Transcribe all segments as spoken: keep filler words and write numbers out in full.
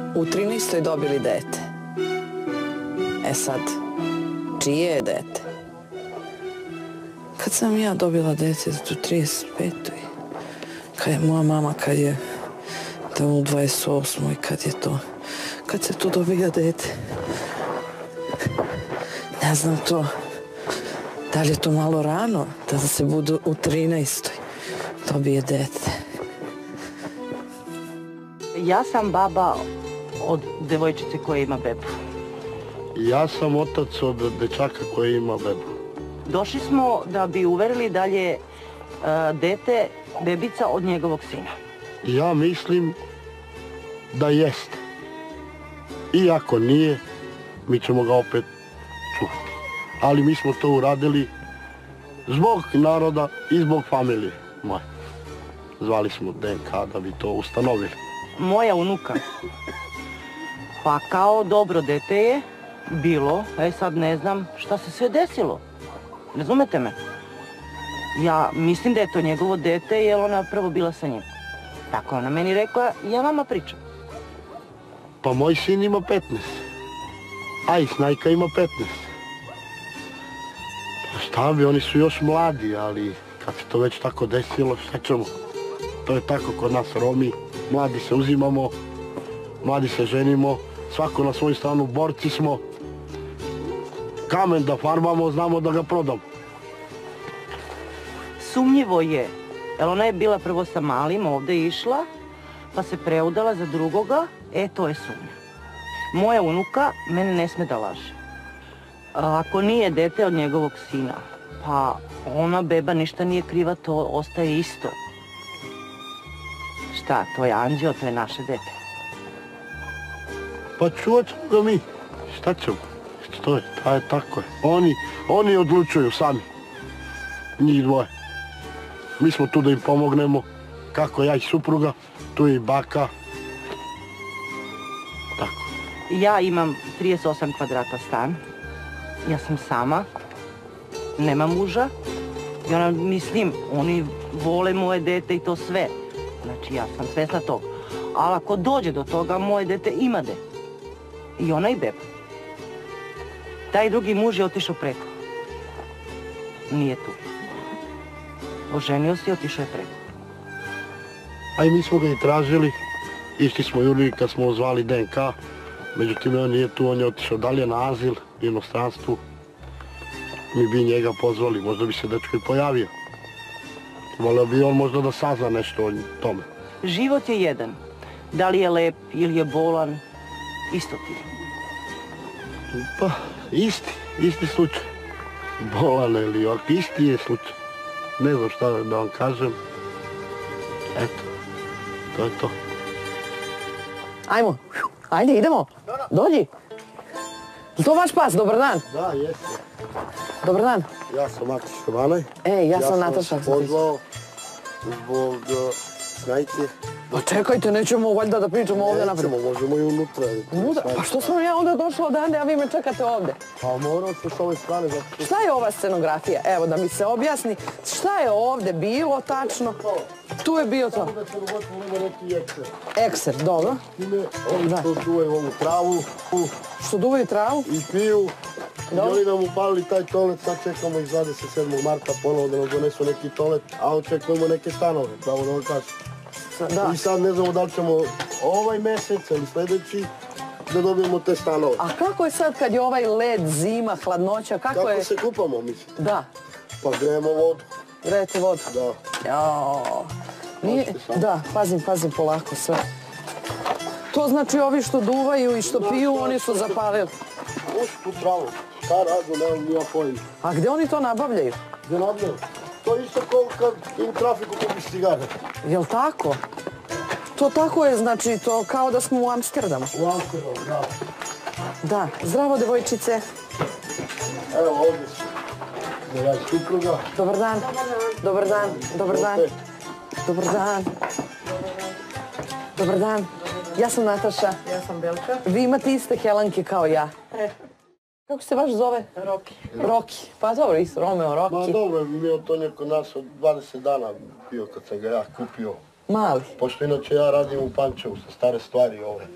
u trinaestoj dobili dete. E sad, čije je dete? Kad sam ja dobila dete u trideset petoj, kad je moja mama, kad je u dvadeset osmoj, kad je to, kad se tu dobija dete. Ne znam to, da li je to malo rano, da se budu u trinaestoj dobije dete. Ja sam baba od devojčice koja ima bebu. Ja sam otac od dečaka koji ima bebu. Došli smo da bi uverili da je dete bebica od njegovog sina. Ja mislim da jeste. I ako nije, mi ćemo ga opet čuvati. Ali mi smo to uradili zbog naroda i zbog familije moje. Zvali smo D N K da bi to ustanovili. Moja unuka, pa kao dobro dete je bilo, e sad ne znam šta se sve desilo. Razumete me? Ja mislim da je to njegovo dete jer ona prvo bila sa njim. Tako ona meni rekla, ja vama pričam. Pa moj sin ima petnaest, a i Snajka ima petnaest. Pa šta bi, oni su još mladi, ali kad se to već tako desilo, šta ćemo? To je tako kod nas Romi, mladi se uzimamo, mladi se ženimo, svako na svoju stranu, borci smo. Kamen da farmamo, znamo da ga prodamo. Sumnjivo je, jer ona je bila prvo sa malim, ovde išla, pa se preudala za drugoga, e to je sumnja. Moja unuka mene ne sme da laže. Ako nije dete od njegovog sina, pa ona beba ništa nije kriva, to ostaje isto. Šta, to je anđeo, to je naše dete. Pa čuvat ćemo ga mi, šta ćemo? To je, ta je tako je. Oni, oni odlučuju sami, njih dvoje. Mi smo tu da im pomognemo, kako ja i supruga, tu je i baka. Tako. Ja imam trideset osam kvadrata stan, ja sam sama, nema muža. I ona, mislim, oni vole moje dete i to sve. Znači, ja sam svesna toga. Ali ako dođe do toga, moje dete ima dete. I ona i beba. Taj drugi muž je otišao preko. Nije tu. Oženio se i otišao je preko. A i mi smo ga i tražili, išli smo jurili kad smo zvali D N K, međutim on nije tu, on je otišao dalje na azil, u inostranstvu. Mi bi njega pozvali, možda bi se dečko i pojavio. Volio bi on možda da sazna nešto o tome. Život je jedan. Da li je lep ili je bolan, isto ti je. Pa, isti, isti slučaj. Bolan ili ovak, isti je slučaj. Ne znam šta da vam kažem. Eto, to je to. Ajmo, ajde idemo. Dođi. Je to vaš pas? Dobar dan. Da, jeste. Dobar dan. Ja sam Matić Šovanaj. Ej, ja sam Nataša. Ja sam pozvao zbog Snajke. Pa čekajte, nećemo valjda da pričamo ovdje naprijed. Nećemo, možemo i unutra. Unutra? Pa što sam ja onda došla odande, a vi me čekate ovdje? Pa moram se s ove strane. Šta je ova scenografija? Evo, da mi se objasni, šta je ovdje bilo tačno? Tu je bio to. Ovdje se ugotimo ima neki ekser. Ekser, dobro. Time, oni što duvaju ovu travu. Što duvaju travu? I piju. I oni nam upalili taj toalet, sad čekamo ih dvadeset sedmog marta ponovo da nam donesu neki toalet, a očekujemo neke stanove, pravo da vam kažem. I sad ne znamo da li ćemo ovaj mesec ili sljedeći da dobijemo te stanove. A kako je sad kad je ovaj led, zima, hladnoća, kako je? Kako se kupamo, mislite? Da. Pa grejemo vodu. Grejete vodu? Da. Jao. Da, pazim, pazim polako sve. To znači ovi što duvaju i što piju, oni su zapalili. Uši tu travu. Šta radu, nemam nija pojma. A gdje oni to nabavljaju? Gdje nabavljaju? To je isto kao kad u trafiku kupiš cigare. Jel' tako? To tako je, znači, to kao da smo u Amsterdamu. U Amsterdamu, da. Da. Zdravo, devojčice. Evo, ovdje su. Da ja supruga. Dobar dan. Dobar dan. Dobar dan. Dobar dan. Dobar dan. Ja sam Nataša. Ja sam Belka. Vi imate iste Helenke kao ja. Kako se vaš zove? Roki. Roki. Pa dobro, isto, Romeo, Roki. Ma dobro, mi od to nije kod nas od dvadeset dana bio kad sam ga ja kupio. Mali. Pošto inače ja radim u Pančevu sa stare stvari ove.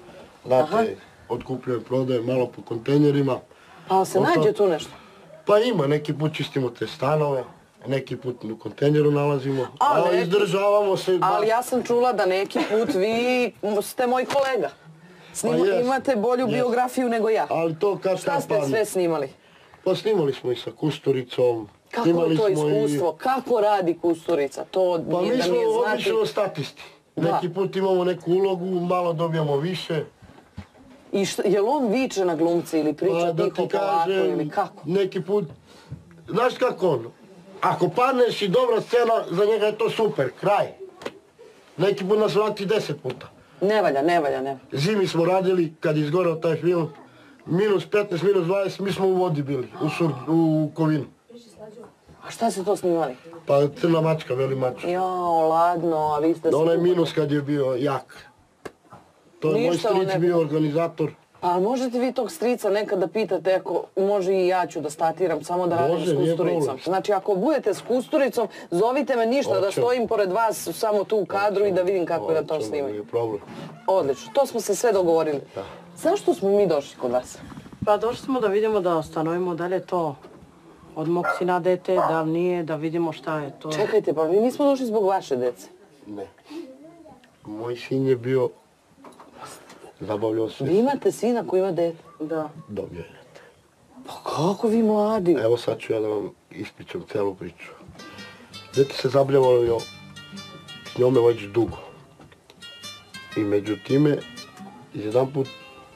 Znate, otkupljujem, prodajem malo po kontejnerima. Pa se nađe tu nešto? Pa ima, neki put čistimo te stanove, neki put u kontejneru nalazimo, ali izdržavamo se. Ali ja sam čula da neki put vi ste moj kolega. Imate bolju biografiju nego ja. Ali to kad Šta ste sve snimali? Pa snimali smo i sa Kusturicom. Kako je to iskustvo? Kako radi Kusturica? Pa mi smo obično statisti. Neki put imamo neku ulogu, malo dobijamo više. I je li on viče na glumci ili priča tiho polako ili kako? Neki put, znaš kako on? Ako padneš i dobra scena, za njega je to super, kraj. Neki put nas vrati deset puta. Ne valja, ne valja, ne valja. Zimi smo radili, kad je izgorao taj film, minus petnaest, minus dvadeset, mi smo u vodi bili, u Kovinu. A šta ste to snimali? Pa Crna mačka, Veli mačka. Jao, ladno, a vi ste... Onaj minus kad je bio jak. To je moj stric bio organizator. A možete vi tog strica nekad da pitate, ako može i ja ću da statiram, samo da radim s Kusturicom. Znači, ako budete s Kusturicom, zovite me ništa, da stojim pored vas samo tu u kadru i da vidim kako da to snimaju. Odlično, to smo se sve dogovorili. Zašto smo mi došli kod vas? Pa došli smo da vidimo da stanovimo da li je to od mog sina dete, da li nije, da vidimo šta je to. Čekajte, pa mi nismo došli zbog vaše dece. Ne. Moj sin je bio... Zabavljao se. Vi imate sina koji ima dete? Da. Dobio je dete. Pa kako vi mladi? Evo sad ću ja da vam ispričam celu priču. Dete se zabavljalo s njome već dugo. I među time, jedan put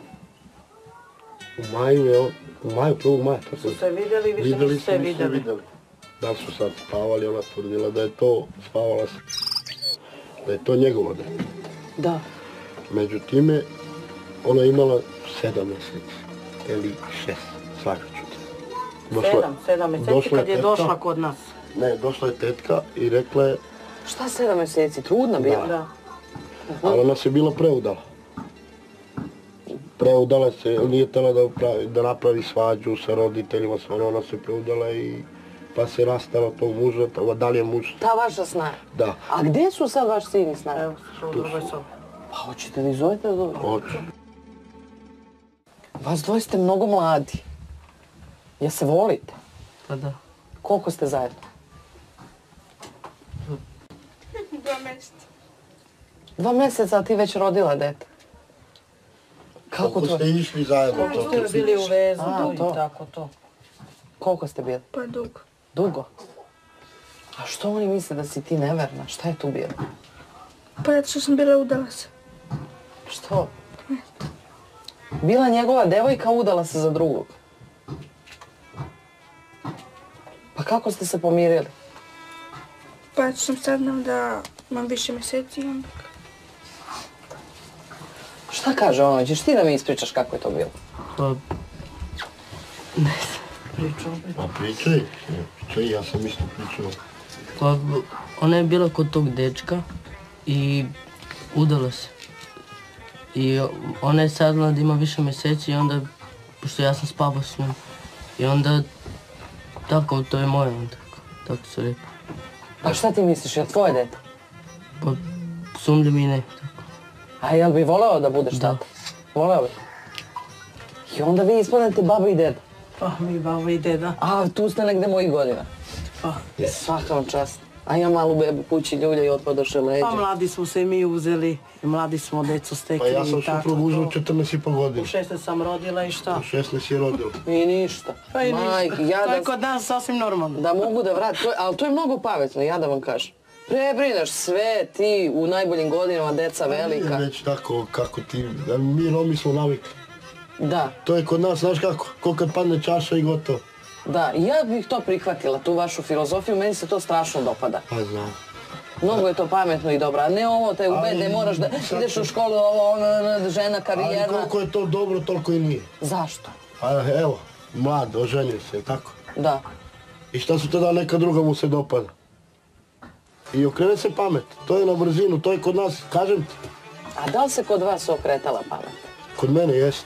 u maju, evo, u maju, prvog maja. Su se vidjeli, više nisu se vidjeli. Da li su sad spavali, ona tvrdila da je to, spavala se, da je to njegovo dete. Da. Među time, ona je imala sedam mjeseci, ili šest, slagat ću te. Sedam, sedam mjeseci kad je došla kod nas. Ne, došla je tetka i rekla je... Šta sedam mjeseci? Trudna bila? Da. Ali ona se bila preudala. Preudala se, nije htjela da napravi svađu sa roditeljima, ona se preudala i pa se rastala tog muža, da li je muž... Ta vaša snaga? Da. A gdje su sad vaš sin i snaga? Evo, su u drugoj sobi. Pa hoćete li zovete da dobro? Hoću. Vas dvoje ste mnogo mladi. Ja se volite? Pa da. Koliko ste zajedno? Dva mjeseca. Dva mjeseca, a ti već rodila dete. Kako ste išli zajedno? Kako ste bili u vezu i tako to. Koliko ste bili? Pa dugo. Dugo? A što oni misle da si ti neverna? Šta je tu bilo? Pa zato što sam bila udala se. Što? Bila njegova devojka, udala se za drugog. Pa kako ste se pomirili? Pa zato sam saznala da imam više mjeseci i onda... Šta kaže ono? Ćeš ti da mi ispričaš kako je to bilo? Pa... Ne znam, pričao bi. Pa pričaj, pričaj, ja sam isto pričao. Pa ona je bila kod tog dečka i udala se. I ona je saznala da ima više mjeseci i onda, pošto ja sam spavao s njom, i onda, tako, to je moje onda, tako su rekli. Pa šta ti misliš, je tvoje dete? Pa, sumnjam i ne, tako. A jel bi voleo da budeš tata? Voleo bi? I onda vi ispadnete baba i deda? Pa mi baba i deda. A, tu ste negde mojih godina? Pa. Svaka vam čast. A ja malu bebu kući ljulja i otpadoše leđe. Pa mladi smo se i mi uzeli, i mladi smo decu stekli i tako. Pa ja sam suprug uzeo četrnaest i pol godina. U šesnaest sam rodila i šta? U šesnaest je rodila. I ništa. Pa i ništa. To je kod nas sasvim normalno. Da mogu da vratim, ali to je mnogo pametno, ja da vam kažem. Prebrineš sve, ti u najboljim godinama, deca velika. Nije već tako kako ti, mi Romi smo navikli. Da. To je kod nas, znaš kako, ko kad padne čaša i gotovo. Da, i ja bih to prihvatila, tu vašu filozofiju, meni se to strašno dopada. Pa znam. Mnogo je to pametno i dobro, a ne ovo te ubede, moraš da ideš u školu, ovo, ono, žena, karijerna. Ali koliko je to dobro, toliko i nije. Zašto? Pa evo, mlad, oženio se, tako? Da. I šta su tada neka druga mu se dopada? I okrene se pamet, to je na brzinu, to je kod nas, kažem ti. A da li se kod vas okretala pamet? Kod mene jeste.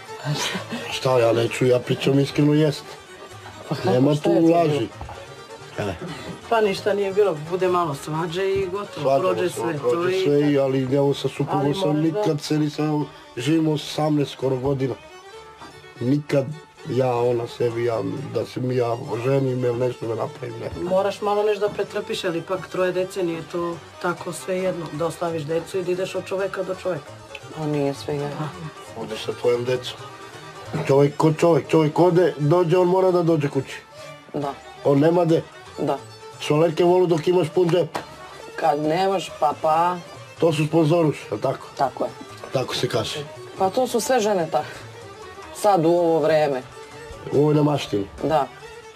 Šta ja neću, ja pričam iskreno jeste. Nema tu laži. Pa ništa nije bilo, bude malo svađe i gotovo, prođe sve. Prođe sve, ali evo sa suprugom sam nikad se nisam, živimo osamnaest skoro godina. Nikad ja, ona sebi, ja, da se mi ja oženim ili nešto da napravim, ne. Moraš malo nešto da pretrpiš, ali ipak troje dece nije to tako sve jedno. Da ostaviš decu i da ideš od čoveka do čoveka. A nije sve jedno. Odeš sa tvojom decom. Čovjek ko čovjek, čovjek ode, dođe, on mora da dođe kući. Da. On nema de. Da. Šolerke volu dok imaš pun džep. Kad nemaš, pa pa... To su sponzoruši, jel' tako? Tako je. Tako se kaže. Pa to su sve žene tako. Sad u ovo vreme. U ovoj namaštini. Da.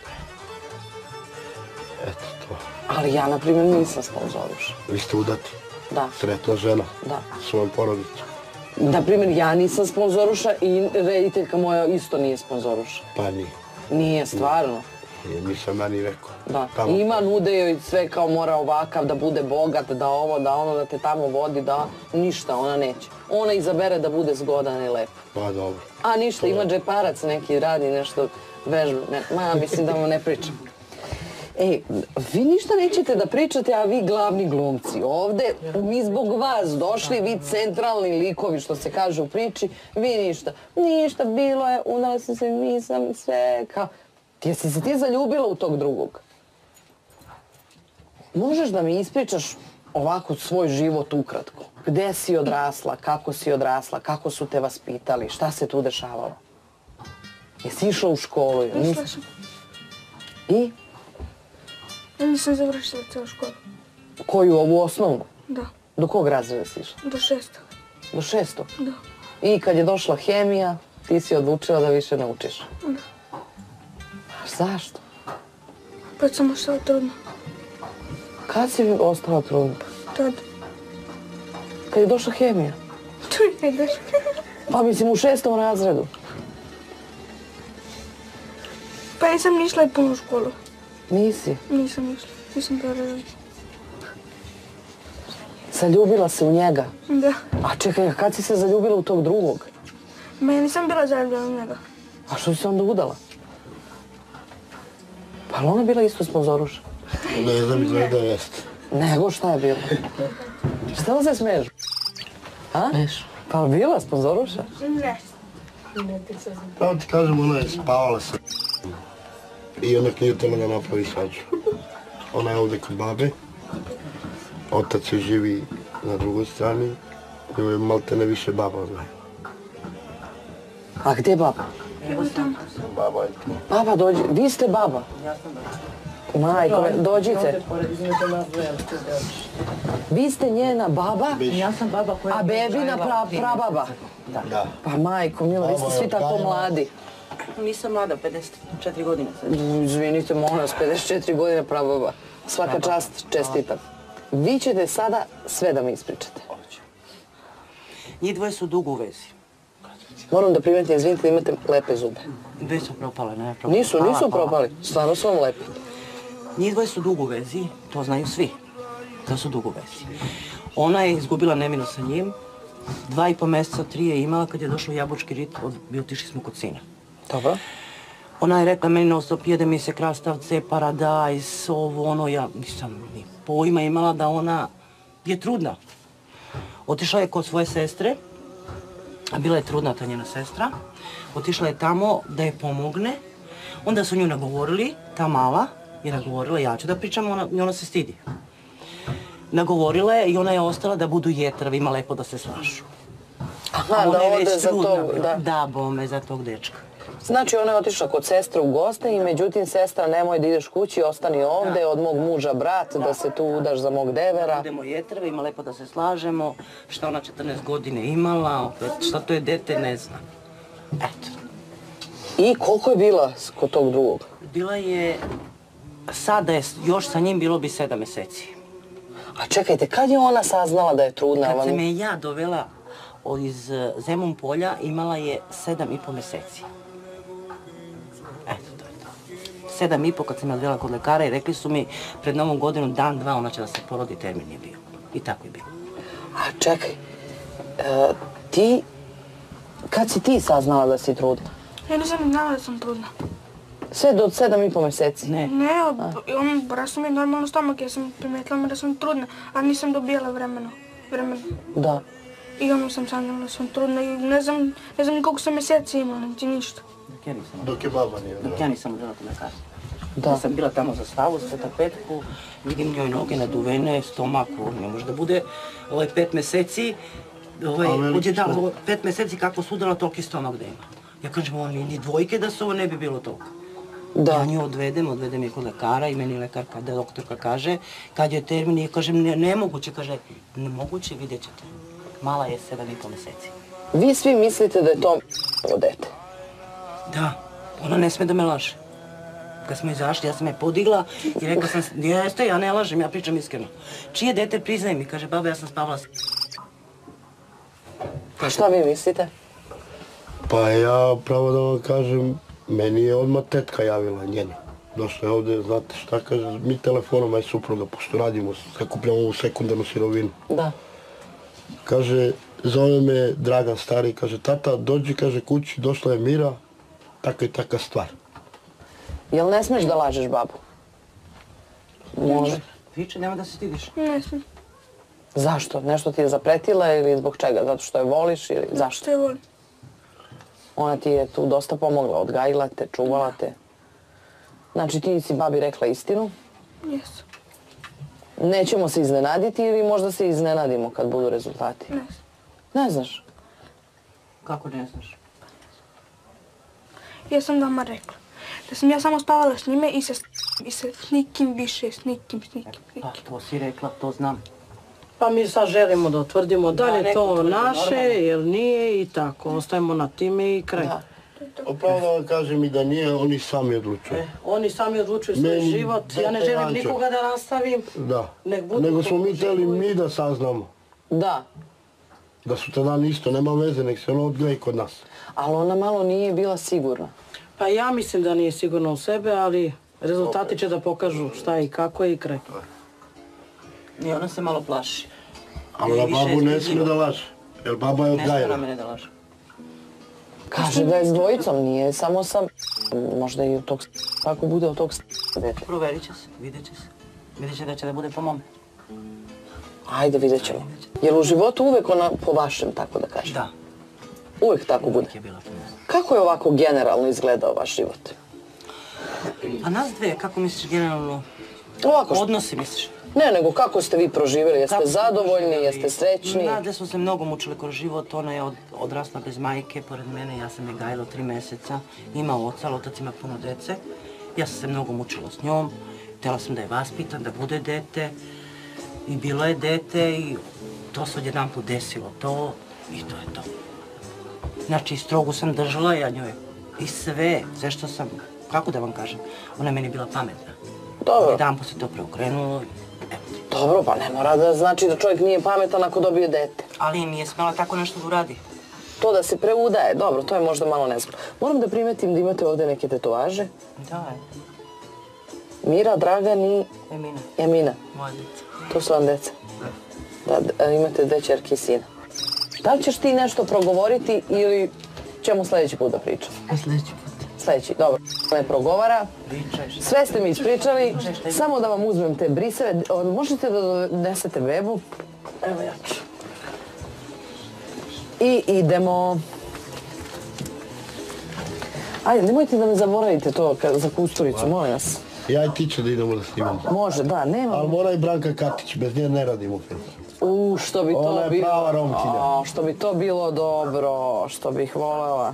Eto to. Ali ja, na primjer, nisam sponzoruša. Vi ste udati. Da. Sretna žena. Da. Svojom porodicom. Na primjer, ja nisam sponzoruša i rediteljka moja isto nije sponzoruša. Pa nije. Nije, stvarno. Nisam ja ni rekao. Da. Ima, nude joj sve kao mora ovakav, da bude bogat, da ovo, da ono, da te tamo vodi, da... Ništa, ona neće. Ona izabere da bude zgodan i lep. Pa dobro. A ništa, ima džeparac neki, radi nešto, vežba. Ma, mislim da vam ne pričam. Ej, vi ništa nećete da pričate, a vi glavni glumci. Ovde, mi zbog vas došli, vi centralni likovi, što se kaže u priči, vi ništa. Ništa, bilo je, udala sam se, nisam, sve, kao... Jesi se ti zaljubila u tog drugog? Možeš da mi ispričaš ovako svoj život ukratko? Gde si odrasla, kako si odrasla, kako su te vaspitali, šta se tu dešavalo? Jesi išla u školu? Išla sam. I? Ja nisam završila celu školu. Koju, ovu osnovnu? Da. Do kog razreda si išla? Do šestog. Do šestog? Da. I kad je došla hemija, ti si odlučila da više ne učiš? Da. A zašto? Pa sam ostala trudna. Kad si ostala trudna? Tad. Kad je došla hemija? Tu je došla. Pa mislim u šestom razredu. Pa nisam ni išla i punu školu. Nisi? Nisam išla. Nisam to radila. Zaljubila se u njega? Da. A čekaj, kad si se zaljubila u tog drugog? Ma ja nisam bila zaljubljena u njega. A što si se onda udala? Pa ona bila isto sponzoruša? Ne znam, izgleda jeste. Nego šta je bilo? Šta li se smiješ? A? Neš. Pa bila sponzoruša? Ne. Pravo ti kažem, ona je spavala sa i ona nije htjela da napravi svađu. Ona je ovdje kod babe. Otac joj živi na drugoj strani. I ovo je maltene više baba, zna. A gdje je baba? Evo tamo. Baba je tu. Baba, dođi. Vi ste baba? Majko, dođite. Vi ste njena baba, Ja sam baba koja... a bebina pra- prababa. Da. Pa majko, milo, vi ste svi tako mladi. Nisam mlada, pedeset četiri godine sad. Izvinite, molim vas, pedeset četiri godine prababa. Svaka čast, čestitam. Vi ćete sada sve da mi ispričate. Njih dvoje su dugo u vezi. Moram da primetim, izvinite, da imate lepe zube. Već su propale, ne propale. Nisu, nisu propali. Stvarno su vam lepi. Njih dvoje su dugo u vezi, to znaju svi. Da su dugo u vezi. Ona je izgubila nemino sa njim. Dva i po mjeseca, tri je imala kad je došao jabučki rit, bi otišli smo kod sina. Dobro. Ona je rekla meni non stop, jede mi se krastavce, paradajz, ovo, ono, ja nisam ni pojma imala da ona je trudna. Otišla je kod svoje sestre, a bila je trudna ta njena sestra. Otišla je tamo da je pomogne. Onda su nju nagovorili, ta mala je nagovorila, ja ću da pričam, ona, ona se stidi. Nagovorila je i ona je ostala da budu jetravi, ima lepo da se slažu. Aha, Ona da je ode već za trudna tog, bila. da. Da, bome, za tog dečka. Znači, ona je otišla kod sestre u goste i međutim, sestra, nemoj da ideš kući, ostani ovde, od mog muža brat, da se tu udaš za mog devera. Budemo jetrve, ima lepo da se slažemo, šta ona četrnaest godine imala, opet, šta to je dete, ne znam. Eto. I koliko je bila kod tog drugog? Bila je, sada je još sa njim bilo bi sedam mjeseci. A čekajte, kad je ona saznala da je trudna? Kad Vam- se me ja dovela iz Zemun polja, imala je sedam i po mjeseci. Eto, to je to. Sedam i po kad sam je odvela kod lekara i rekli su mi pred novom godinu, dan, dva, ona će da se porodi, termin je bio. I tako je bilo. A čekaj, e, ti, kad si ti saznala da si trudna? Ja nisam ni znala da sam trudna. Sve do sedam i po meseci? Ne. Ne, on rasno mi normalno stomak, ja sam primetila da sam trudna, a nisam dobijala vremena. vremena. Da. I onda sam sanjala da sam trudna i ne znam, ne znam ni koliko sam mjeseci imala, niti ništa. Dok ja nisam Dok je baba nije. Dok ja nisam odela kod lekara. Da. Ja sam bila tamo za stavu, Sveta Petku, vidim njoj noge naduvene, stomak, ne može da bude ovaj pet meseci, ovaj, uđe da, ovo, pet meseci kako su udala, toliki stomak da ima. Ja kažem, ovo ni dvojke da su, ovo ne bi bilo toliko. Da. Ja nju odvedem, odvedem je kod lekara i meni lekarka, da doktorka kaže, kad je termin, ja kažem, ne, nemoguće, kaže, nemoguće, vidjet ćete. Mala je sedam i po meseci. Vi svi mislite da je to dete? Da, ona ne sme da me laže. Kad smo izašli, ja sam je podigla i rekla sam, jeste, ja ne lažem, ja pričam iskreno. Čije dete priznaje mi, kaže, baba, ja sam spavala s... Šta vi mislite? Pa ja, pravo da vam kažem, meni je odmah tetka javila njena. Došla je ovdje, znate šta kaže, mi telefonom, aj supruga, pošto radimo, sakupljamo ovu sekundarnu sirovinu. Da. Kaže, zove me Dragan stari, kaže, tata, dođi, kaže, kući, došla je Mira, taka i taka stvar. Jel ne smeš da lažeš babu? Može. Viče, nema da se stidiš. Ne znam, Zašto? Nešto ti je zapretila ili zbog čega? Zato što je voliš ili zašto? što je volim. Ona ti je tu dosta pomogla, odgajila te, čuvala te. Znači ti si babi rekla istinu. Jesu, Nećemo se iznenaditi ili možda se iznenadimo kad budu rezultati? ne znam. Ne znaš? Kako ne znaš? Ja sam vama rekla da sam ja samo spavala s njime i sa, i sa nikim više, s nikim, s nikim, s Pa nikim. to si rekla, to znam. Pa mi sad želimo da utvrdimo da li je neko to utvrdi, naše, normalno. jer nije i tako. Ostajemo na time i kraj. Da. Pravo da vam kažem i da nije, oni sami odlučuju. E, oni sami odlučuju svoj Meni život. Ja ne dete želim Anđeo. nikoga da nastavim. Da. Nek budu Nego smo mi kako htjeli žive. mi da saznamo. Da. Da su tada isto, nema veze, nek se ono odgleda i kod nas. Ali ona malo nije bila sigurna. Pa ja mislim da nije sigurno u sebe, ali rezultati će da pokažu šta je i kako je i kraj. I ona se malo plaši. Ali I na više babu ne je smije da laže, jer baba je Ne smije na odgajala. mene da laže. Kaže da je s dvojicom, nije samo sa... Možda i od tog s- tako bude od tog s- dete. Proverit će se, vidjet će se. Vidjet će da će da bude po mome. Ajde, vidjet ćemo. Jer u životu uvek ona po vašem, tako da kažem? Da, Uvek tako bude. uvijek je bila po mome. Kako je ovako generalno izgledao vaš život? A nas dve, kako misliš generalno? Ovako što... Odnosi misliš? Ne, nego kako ste vi proživjeli? Jeste Kako smo zadovoljni, proživjeli? jeste srećni? Da, gde smo se mnogo mučili kroz život, ona je od, odrasla bez majke, pored mene, ja sam je gajila tri meseca, ima oca, ali otac ima puno dece. Ja sam se mnogo mučila s njom, htjela sam da je vaspitam, da bude dete. I bilo je dete i to se odjedan put desilo to i to je to. Znači, strogu sam držala ja njoj. I sve, sve što sam, kako da vam kažem, ona je meni bila pametna. Dobro. Jedan put se to preokrenulo, evo. Dobro, pa ne mora da znači da čovjek nije pametan ako dobije dete. Ali nije smjela tako nešto da uradi. To da se preudaje, dobro, to je možda malo nezgodno. Moram da primetim da imate ovdje neke tetovaže. Da, je. Mira, Dragan i Emina, Emina. moja djeca. To su vam deca. Da, d- imate dve ćerke i sina. Da li ćeš ti nešto progovoriti ili ćemo sljedeći put da pričamo? A sljedeći put. Sljedeći, dobro. Ne progovara. Pričaj. Sve ste mi ispričali. Samo da vam uzmem te briseve. O, Možete da donesete bebu? Evo ja ću. I idemo. Ajde, nemojte da me zaboravite to ka- za kusturicu, molim vas. Ja i ti će da idemo da snimamo. Može, da, nema. Ali mora i Branka Katić, bez nje ne radimo film. U, što bi to Ona je bilo... prava Romkinja. A, što bi to bilo dobro, što bih volela.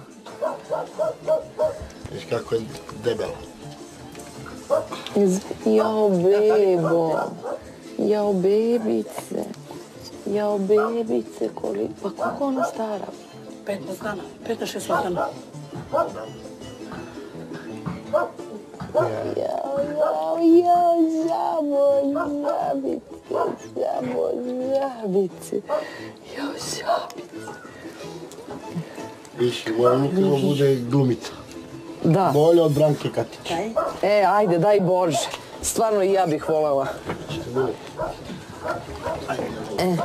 Viš kako je debela. Iz- Jao, bebo. Jao, bebice. Jao, bebice, koliko... Pa koliko ona stara? petnaest dana, petnaest šesnaest dana. Jao, jao, jao, žabo, žabice, žabo, žabice. Jao, žabice. Viš, moja unuka bude glumica. Da. Bolje od Branke Katić. E, ajde, daj Bože. Stvarno i ja bih volela. E.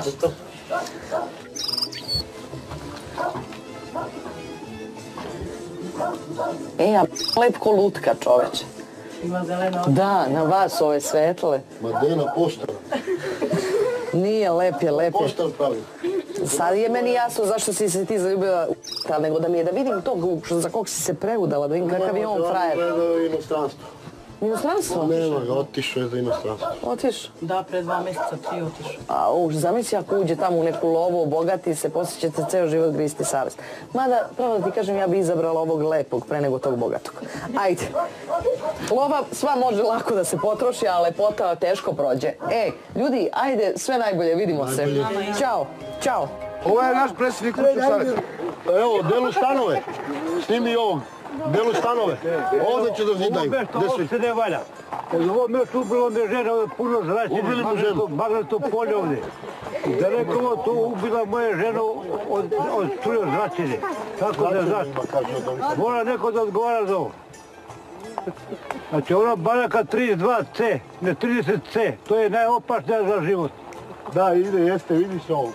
E, a lep ko lutka, čoveče. Ima zeleno. Da, na vas ove svetle. Ma gde na poštar? Nije, lep je, lep je. Poštar pravi. Sad je meni jasno zašto si se ti zaljubila u ali nego da mi je da vidim tog za kog si se preudala, da vidim kakav je on frajer. Gledao inostranstvo. Inostranstvo? Nema ga, otišao je za inostranstvo. Otiš? Da, pre dva mjeseca, tri otišao. A už, zamisli ako uđe tamo u neku lovu, obogati se, poslije ćete ceo život gristi savjest. Mada, pravo da ti kažem, ja bi izabrala ovog lepog pre nego tog bogatog. Ajde. Lova sva može lako da se potroši, a lepota teško prođe. Ej, ljudi, ajde, sve najbolje, vidimo se. Ćao, ćao. Ovo je naš predsjednik kućnog savjeta. Evo, delu stanove. Snimi ovog. Delu stanove. Ovdje će da zidaju. Ovo se ne valja. Ovo me još ubilo me žena, ovo je puno zračenje. Ubili mu ženu. Magneto polje ovdje. Da rekao to ubila moje ženu od struje zračenje. Tako da znaš. Mora neko da odgovara za ovo. Znači ona baraka trideset dva ce, ne trideset ce, to je najopasnija za život. Da, ide, jeste, vidiš ovo.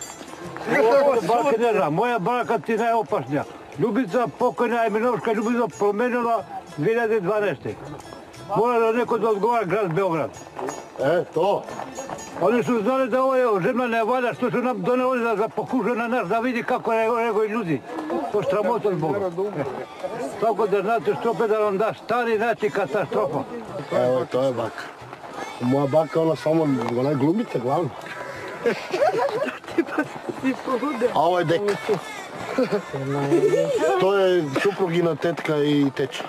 Moja baraka ti je najopasnija. Ljubica, pokojna Eminovška Ljubica promenila dvije hiljade dvanaeste. Mora da neko da odgovara grad Beograd. E, to. Oni su znali da ovo žena ne valja, što su nam doneli da, da pokušaju na nas da vidi kako reaguju ljudi. To sramota od Boga. Tako da znate što opet da vam da stari, znači katastrofa. Evo, to je baka. Moja baka, ona samo, ona je glumica glavno. A ovo je deka. To je suprugina tetka i teča.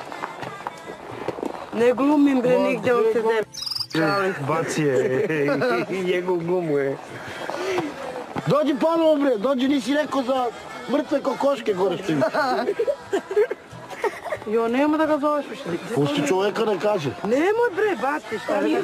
Ne glumim bre nigdje, on se ne... Baci je i njegov glumu je. Dođi ponovo bre, dođi, nisi rekao za mrtve kokoške gore što imaš. Jo, nema da ga zoveš više. Pusti čoveka da kaže. Nemoj bre, bati šta. Ne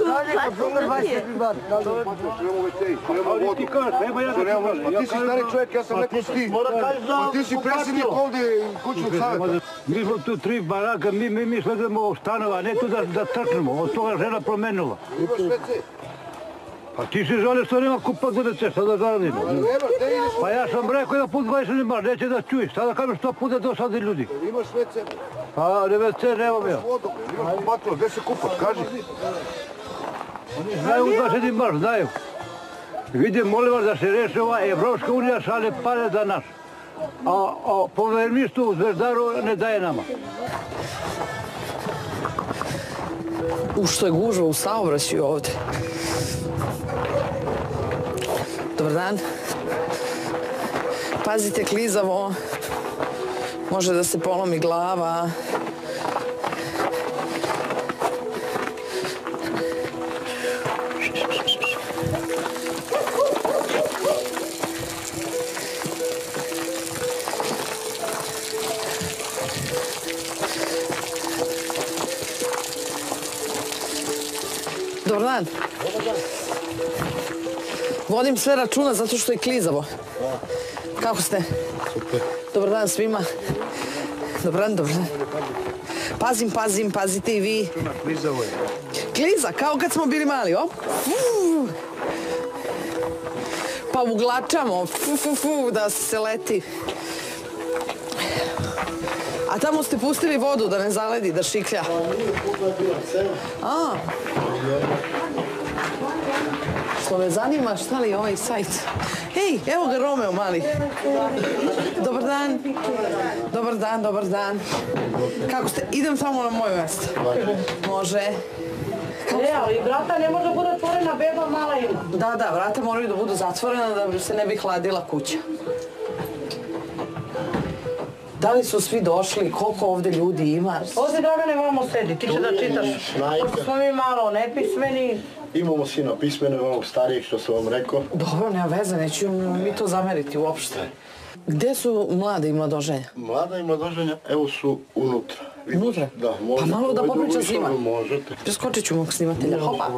Ali ti kažeš, nema ja da ti kažem. Pa ti si stari čovjek, ja sam neko ti. Pa ti si predsjednik ovdje kućnog savjeta. Mi smo tu tri baraka, mi, mi, mi sledemo stanova, ne tu da, da trčnemo. Od toga žena promenila. Pa ti si žele što nema kupak do dece, šta da zaradimo? Pa ja sam rekao jedan put dvadeset imaš, neće da čuješ. Sada kažem sto puta dosadi ljudi. Imaš ve ce? Pa ne ve ce nemam ja. Imaš kupato, gdje se kupaš, kaži. Oni znaju da se imaš, znaju. Vidim, molim vas da se reši ova Evropska unija šalje pare za nas. A, a po vermištu u Zvezdaru ne daje nama. U što je gužva u saobraćaju ovdje. Dobar dan. Pazite, klizavo. Može da se polomi glava. Dobar dan. Vodim sve računa zato što je klizavo. Kako ste? Super. Dobar dan svima. Dobar dan, dobar dan. Pazim, pazim, pazite i vi. Klizavo je. Kliza, kao kad smo bili mali, op. Fu. Pa uglačamo, fu, fu, fu, da se leti. A tamo ste pustili vodu da ne zaledi, da šiklja. A. Što me zanima, šta li je ovaj sajt? Hej, evo ga Romeo mali. Dobar dan. Dobar dan, dobar dan. Kako ste? Idem tamo na moje mjesto. Može. E, ali vrata ne može bude otvorena, beba mala ima. Da, da, vrata moraju da budu zatvorena da se ne bi hladila kuća. Da li su svi došli? Koliko ovdje ljudi ima? Ovdje Dragane vamo sedi, ti će da čitaš. Pošto smo mi malo nepismeni. Imamo sina pismene, onog starijeg što sam vam rekao. Dobro, nema veze, neću mi to zameriti uopšte. Gdje su mlade i mladoženja? Mlada i mladoženja, evo su unutra. Unutra? Da, možete. Pa malo da Ovaj popričam drugi s njima. sobu možete. Preskočit ću mog snimatelja. Hopa.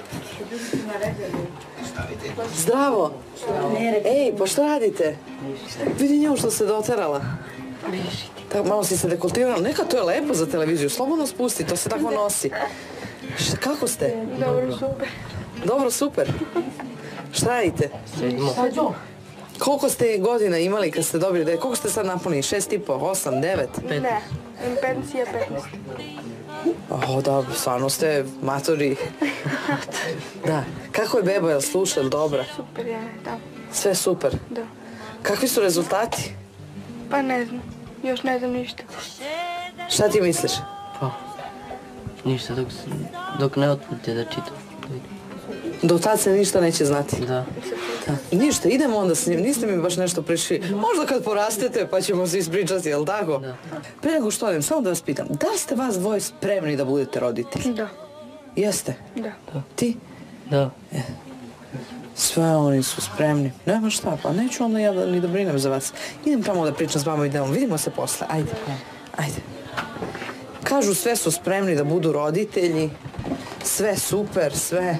Zdravo. Ej, pa što radite? Vidi nju što se doterala. Tako, malo si se dekoltirala. Neka, to je lepo za televiziju. Slobodno spusti, to se tako nosi. Šta, kako ste? Dobro, super. Dobro, super. Šta radite? Sedimo. Koliko ste godina imali kad ste dobili dete? Koliko ste sad napunili? Šest i po, osam, devet? Ne, pencija petnaest. O, da, stvarno ste matori. Da. Kako je beba, jel sluša, jel dobra? Super je, da. Sve super? Da. Kakvi su rezultati? Pa ne znam, još ne znam ništa. Šta ti misliš? Pa, ništa dok ne otvorite da čitam. Do tad se ništa neće znati? Da. Ništa, idemo onda s njim, niste mi baš nešto prišli. Možda kad porastete pa ćemo se ispričati, jel tako? Da. Pre nego što odem, samo da vas pitam, da li ste vas dvoje spremni da budete roditelji? Da. Jeste? Da. Ti? Da. Sve oni su spremni. Nema šta, pa neću onda ja ni da brinem za vas. Idem tamo da pričam s vama i idemo, vidimo se posle, ajde. Ajde. Kažu sve su spremni da budu roditelji, sve super, sve.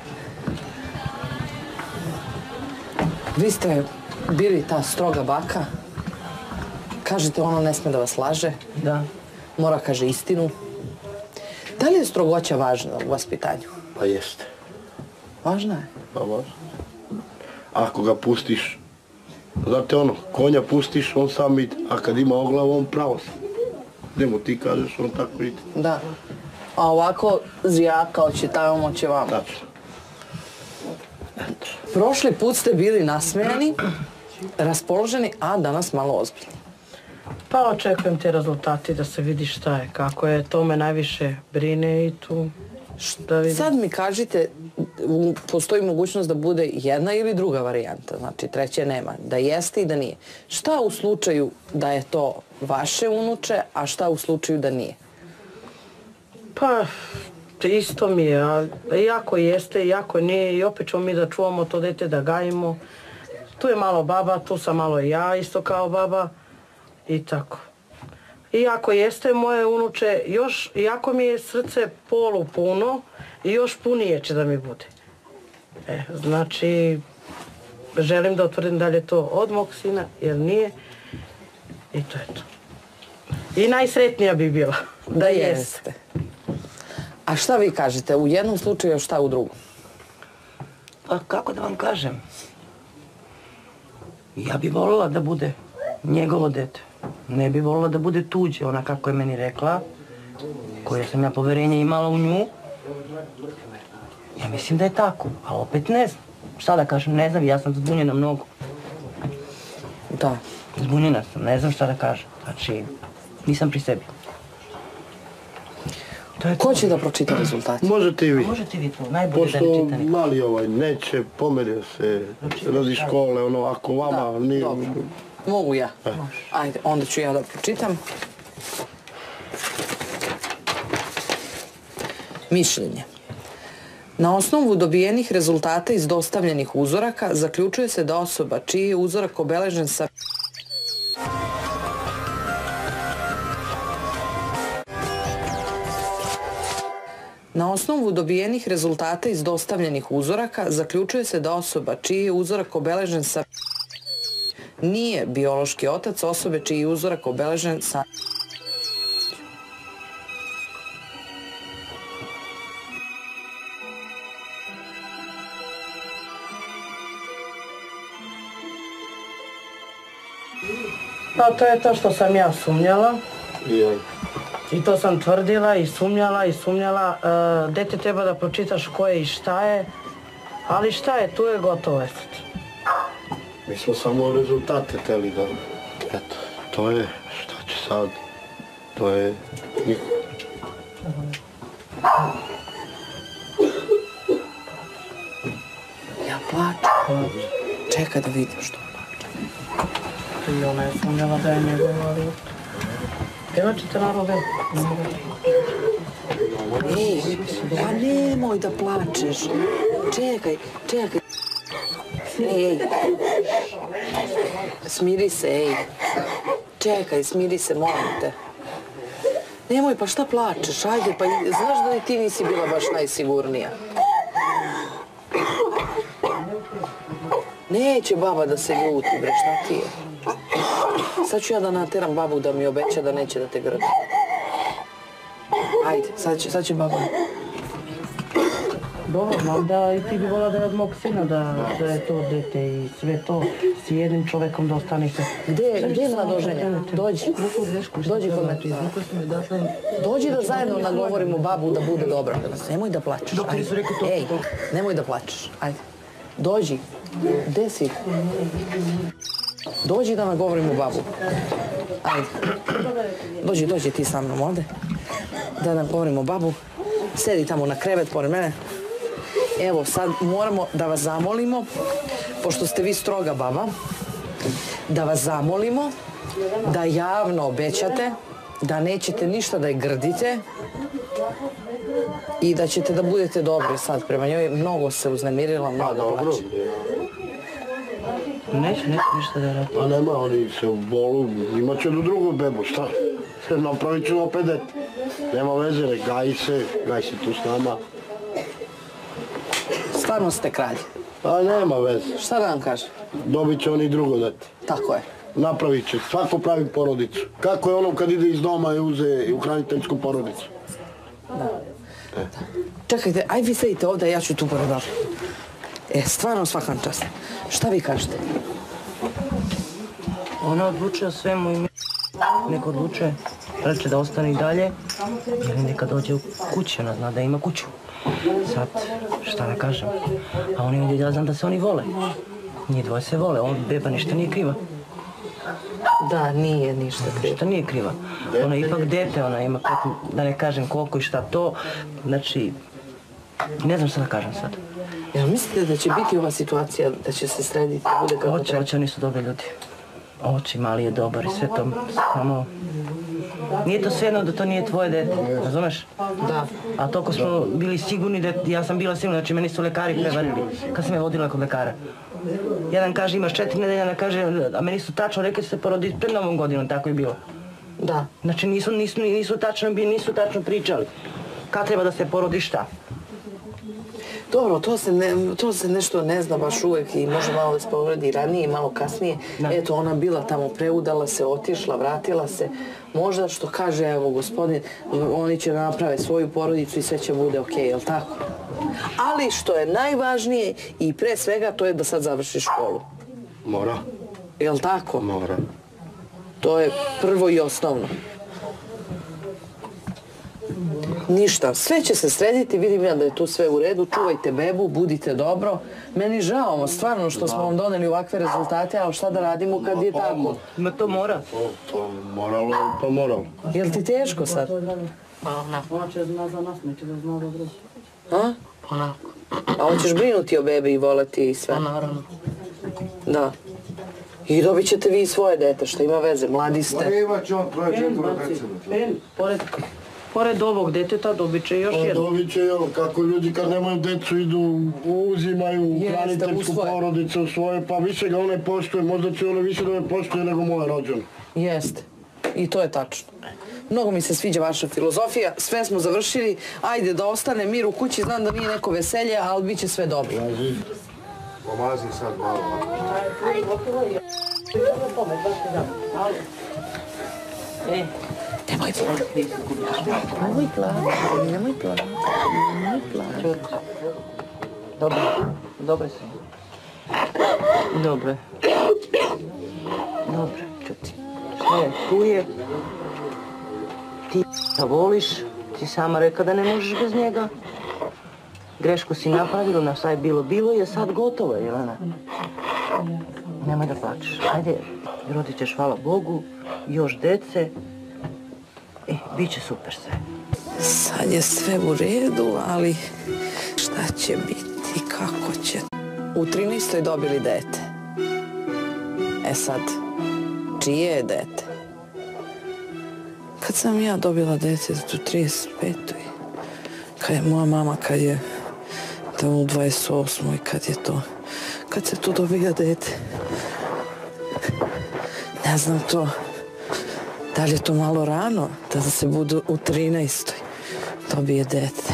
Vi ste bili ta stroga baka. Kažete ono ne sme da vas laže. Da. Mora kaže istinu. Da li je strogoća važna u vaspitanju? Pa jeste. Važna je. Pa važno. Ako ga pustiš, znate ono, konja pustiš, on sam ide, a kad ima oglavu, on pravo sam. Gdje mu ti kažeš, on tako ide. Da. A ovako zjaka, oće tamo, oće vamo. Tačno. Prošli put ste bili nasmejani, raspoloženi, a danas malo ozbiljni. Pa očekujem te rezultati da se vidi šta je, kako je, to me najviše brine i tu da vidim. Sad mi kažite, postoji mogućnost da bude jedna ili druga varijanta, znači treće nema, da jeste i da nije. Šta u slučaju da je to vaše unuče, a šta u slučaju da nije? Pa isto mi je, a jako jeste, jako nije i opet ćemo mi da čuvamo to dete, da gajimo. Tu je malo baba, tu sam malo i ja isto kao baba i tako. Iako jeste moje unuče, još, iako mi je srce polu puno i još punije će da mi bude. E, znači, želim da otvrdim da li je to od mog sina, jer nije. I to je to. I najsretnija bi bila. Da jeste. A šta vi kažete, u jednom slučaju, a šta u drugom? Pa kako da vam kažem? Ja bi volila da bude njegovo dete. Ne bi volila da bude tuđe, ona kako je meni rekla, koje sam ja poverenje imala u nju. Ja mislim da je tako, ali opet ne znam. Šta da kažem, ne znam, ja sam zbunjena mnogo. Da. Zbunjena sam, ne znam šta da kažem. Znači, nisam pri sebi. Ko će da pročita rezultate? Možete i vi. Možete vi to, najbolje da ne Pošto čitani. mali ovaj neće, pomerio se radi škole, ono, ako vama nije... Mogu ja? Ajde, onda ću ja da pročitam. Mišljenje. Na osnovu dobijenih rezultata iz dostavljenih uzoraka zaključuje se da osoba čiji je uzorak obeležen sa Na osnovu dobijenih rezultata iz dostavljenih uzoraka zaključuje se da osoba čiji je uzorak obeležen sa nije biološki otac osobe čiji je uzorak obeležen sa Pa to je to što sam ja sumnjala. Jel. I to sam tvrdila i sumnjala i sumnjala. E, dete treba da pročitaš ko je i šta je. Ali šta je, tu je gotovo. Mi smo samo rezultate teli da... Eto, to je, šta će sad, to je... Niko. Ja plaču. Čekaj da vidim što plače. I ona je sumnjala da je njegov, ali... Evo ćete narode. Ej, pa nemoj da plačeš. Čekaj, čekaj. Ej, ej. Smiri se, ej. Čekaj, smiri se, molim te. Nemoj, pa šta plačeš? Ajde, pa znaš da ni ti nisi bila baš najsigurnija. Neće baba da se ljuti, bre, šta ti je? Sad ću ja da nateram babu da mi obeća da neće da te grdi. Ajde, sad će, sad će baba. Dobro, znam da i ti bi volila da je od mog sina, da je to dete i sve to s jednim čovekom da ostanete. Gdje je mladoženja? Dođi. Dođi kod me. Dođi da zajedno nagovorimo babu da bude dobra. Nemoj da plačeš. Ej, nemoj da plačeš. Ajde. Dođi. Gdje si? Dođi da nagovorimo babu. Ajde. Dođi, dođi ti sa mnom ovdje. Da nagovorimo babu. Sedi tamo na krevet pored mene. Evo, sad moramo da vas zamolimo, pošto ste vi stroga baba, da vas zamolimo da javno obećate da nećete ništa da je grdite i da ćete da budete dobri sad prema njoj. Mnogo se uznemirila, mnogo plaće. Neću, neću ništa da radi. A nema, oni se u bolu, imat će do drugu bebu, šta? Napravit ćemo opet dete. Nema veze, ne gaji se, gaji se tu s nama. Stvarno ste kralj. A nema veze. Šta da vam kaže? Dobit će oni drugo dete. Tako je. Napravit će, svako pravi porodicu. Kako je ono kad ide iz doma i uze u hraniteljsku porodicu. Da. Čekajte, aj vi sedite ovdje, ja ću tu pored vas. E, stvarno svakan čast. Šta vi kažete? Ona odlučuje o svemu i mi... Neko odlučuje, reče da ostane i dalje, ili neka dođe u kući, ona zna da ima kuću. Sad, šta da kažem, a oni ovdje, ja znam da se oni vole. Njih dvoje se vole, on beba ništa nije kriva. Da, nije ništa kriva. Ništa nije kriva. Ona je ipak dete, ona ima, da ne kažem koliko i šta to, znači, ne znam šta da kažem sad. Jel mislite da će biti ova situacija, da će se srediti, bude kako Oće, treba? oće, oni su dobri ljudi. Oči, mali je dobar i sve to, samo... Nije to svejedno da to nije tvoje dete, razumeš? Da. A toliko smo bili sigurni da ja sam bila sigurna, znači meni su lekari prevarili kad sam je vodila kod lekara. Jedan kaže imaš četiri nedelja, jedan kaže, a meni su tačno rekli da se porodi pred novom godinom, tako je bilo. Da. Znači nisu, nisu, nisu tačno bili, nisu tačno pričali. Kad treba da se porodi šta? Dobro, to se, ne, to se nešto ne zna baš uvijek i može malo da se povredi ranije i malo kasnije. Da. Eto, ona bila tamo, preudala se, otišla, vratila se. Možda što kaže, evo, gospodin, oni će naprave svoju porodicu i sve će bude okej, jel tako? Ali što je najvažnije i pre svega, to je da sad završi školu. Mora. Jel tako? Mora. To je prvo i osnovno. Ništa, sve će se srediti, vidim ja da je tu sve u redu, čuvajte bebu, budite dobro. Meni žao, stvarno, što smo vam doneli ovakve rezultate, ali šta da radimo kad je tako? Ima to mora. To moralo, pa moralo. Jel ti teško sad? Pa onako. Ona će zna za nas, neće da zna dobro. A? Onako. A hoćeš brinuti o bebi i voleti i sve? Pa naravno. Da. I dobit ćete vi svoje dete, što ima veze, mladi ste. Imat će on troje četvora dece. En, pored, pored ovog deteta dobit će još jedno. Dobit će, jel, kako ljudi kad nemaju decu idu, uzimaju hraniteljsku porodicu svoje, pa više ga one poštuje, možda će one više da me poštuje nego moje rođene. Jeste. I to je tačno. Mnogo mi se sviđa vaša filozofija, sve smo završili, ajde da ostane mir u kući, znam da nije neko veselje, ali bit će sve dobro. Pomazi sad malo. E, Nemoj plakati. Nemoj plakati, nemoj plakati, nemoj plakati. dobro, dobro si. Dobro. Dobro, čuti. Šta je, tu je. Ti ga voliš, ti sama rekla da ne možeš bez njega. Grešku si napravila, na šta je bilo, bilo je sad gotovo, Jelena. Nemoj da plačeš. Ajde, rodit ćeš, hvala Bogu, još dece. E, bit će super sve. Sad je sve u redu, ali šta će biti, kako će... U trinaestoj dobili dete. E sad, čije je dete? Kad sam ja dobila dete u trideset petoj kad je moja mama, kad je tamo u dvadeset osmoj kad je to, kad se tu dobija dete. Ne znam to, da li je to malo rano, da se budu u trinaestoj dobije dete.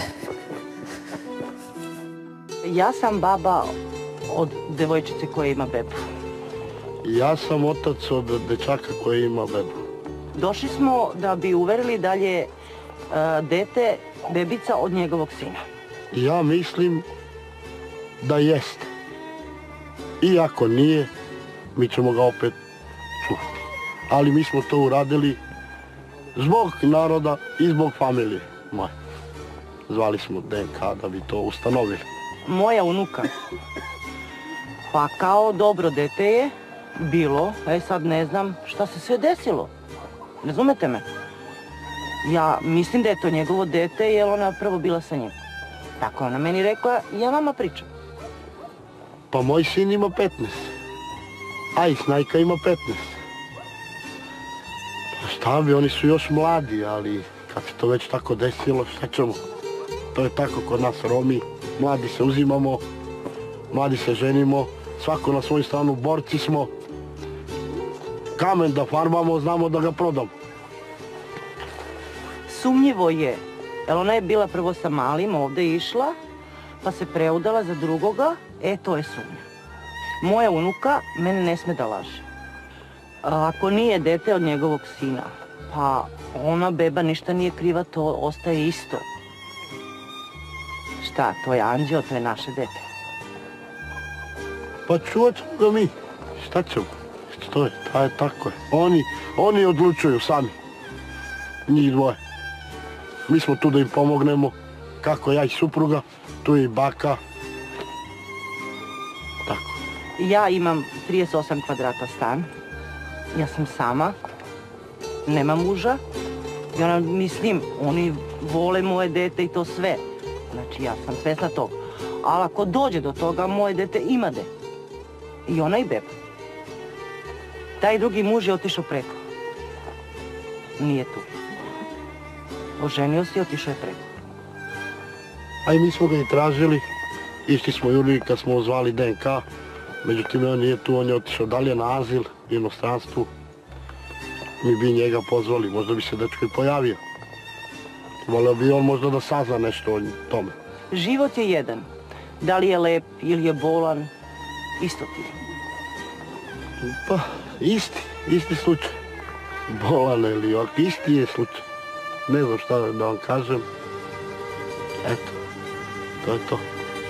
Ja sam baba od devojčice koja ima bebu. Ja sam otac od dečaka koji ima bebu. Došli smo da bi uverili da je uh, dete, bebica od njegovog sina. Ja mislim da jeste. I ako nije, mi ćemo ga opet čuvati. Ali mi smo to uradili zbog naroda i zbog familije moje. Zvali smo D N K da bi to ustanovili. Moja unuka. Pa kao dobro dete je bilo, e sad ne znam šta se sve desilo. Razumete me? Ja mislim da je to njegovo dete jer ona prvo bila sa njim. Tako ona meni rekla, ja vama pričam. Pa moj sin ima petnaest. A i Snajka ima petnaest. Pa šta bi, oni su još mladi, ali kad se to već tako desilo, šta ćemo? To je tako kod nas Romi. Mladi se uzimamo, mladi se ženimo, svako na svoju stranu, borci smo. Kamen da farbamo, znamo da ga prodamo. Sumnjivo je, jer ona je bila prvo sa malim, ovdje išla, pa se preudala za drugoga, e to je sumnja. Moja unuka mene ne sme da laže. Ako nije dete od njegovog sina, pa ona beba ništa nije kriva, to ostaje isto. Šta, to je anđeo, to je naše dete. Pa čuvat ćemo ga mi, šta ćemo? To je, ta je tako je. Oni, oni odlučuju sami, njih dvoje. Mi smo tu da im pomognemo, kako ja i supruga, tu je i baka. Tako. Ja imam trideset osam kvadrata stan, ja sam sama, nema muža. I ona, mislim, oni vole moje dete i to sve. Znači, ja sam svesna toga. Ali ako dođe do toga, moje dete ima dete. I ona i beba. Taj drugi muž je otišao preko. Nije tu. Oženio se i otišao je preko. A i mi smo ga i tražili, išli smo jurili kad smo zvali D N K, međutim on nije tu, on je otišao dalje na azil u inostranstvu. Mi bi njega pozvali, možda bi se dečko i pojavio. Volio bi on možda da sazna nešto o tome. Život je jedan. Da li je lep ili je bolan, isto ti je. Pa, isti, isti slučaj. Bolan ili ovak, isti je slučaj. Ne znam šta da vam kažem. Eto, to je to.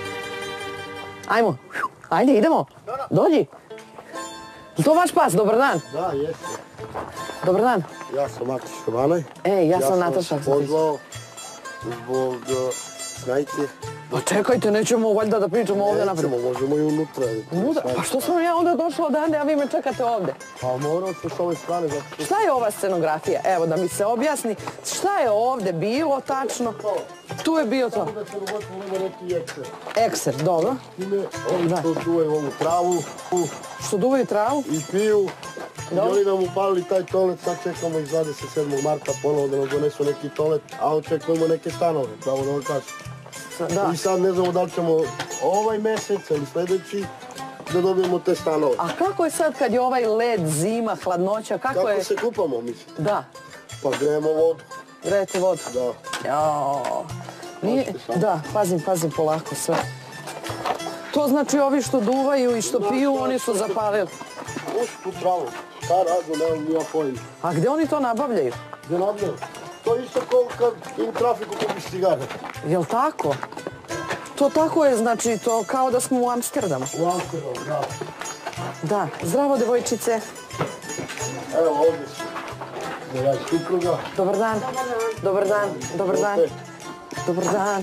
Ajmo, ajde idemo, dođi. To vaš pas, dobar dan. Da, jeste. Dobar dan. Ja sam Matić Šovanaj. E, ja sam Nataša. Ja sam vas pozvao zbog Snajke. Pa čekajte, nećemo valjda da pričamo ovdje naprijed. Nećemo, možemo i unutra. Unutra? Pa što sam ja onda došla odande, a vi me čekate ovdje? Pa morao sam s ove strane. Šta je ova scenografija? Evo, da mi se objasni. Šta je ovdje bilo tačno? Tu je bio to. Tako da se robotimo nema neki ekser. Ekser, dobro. Time, ovi što duvaju ovu travu. Što duvaju travu? I piju. I oni nam upalili taj toalet, sad čekamo ih dvadeset sedmog marta ponovo da nam donesu neki toalet, a očekujemo neke stanove, pravo da vam kažem. Da. I sad ne znamo da li ćemo ovaj mjesec ili sljedeći da dobijemo te stanove. A kako je sad kad je ovaj led, zima, hladnoća, kako, Kako je? se kupamo, mislim? Da. Pa grejemo vodu. Grejete vodu? Da. Jao. Nije... Da, pazim, pazim polako sve. To znači ovi što duvaju i što piju, oni su zapalili. Uš tu travu. Šta radu, nemam nija pojma. A gdje oni to nabavljaju? Gdje nabavljaju? To je isto kao kad im trafiku kupiš cigare. Jel' tako? To tako je, znači, to kao da smo u Amsterdamu. U Amsterdamu, da. Da. Zdravo, devojčice. Evo ovdje su. Da ja i supruga. Dobar dan. Dobar dan. Dobar dan. Dobar dan.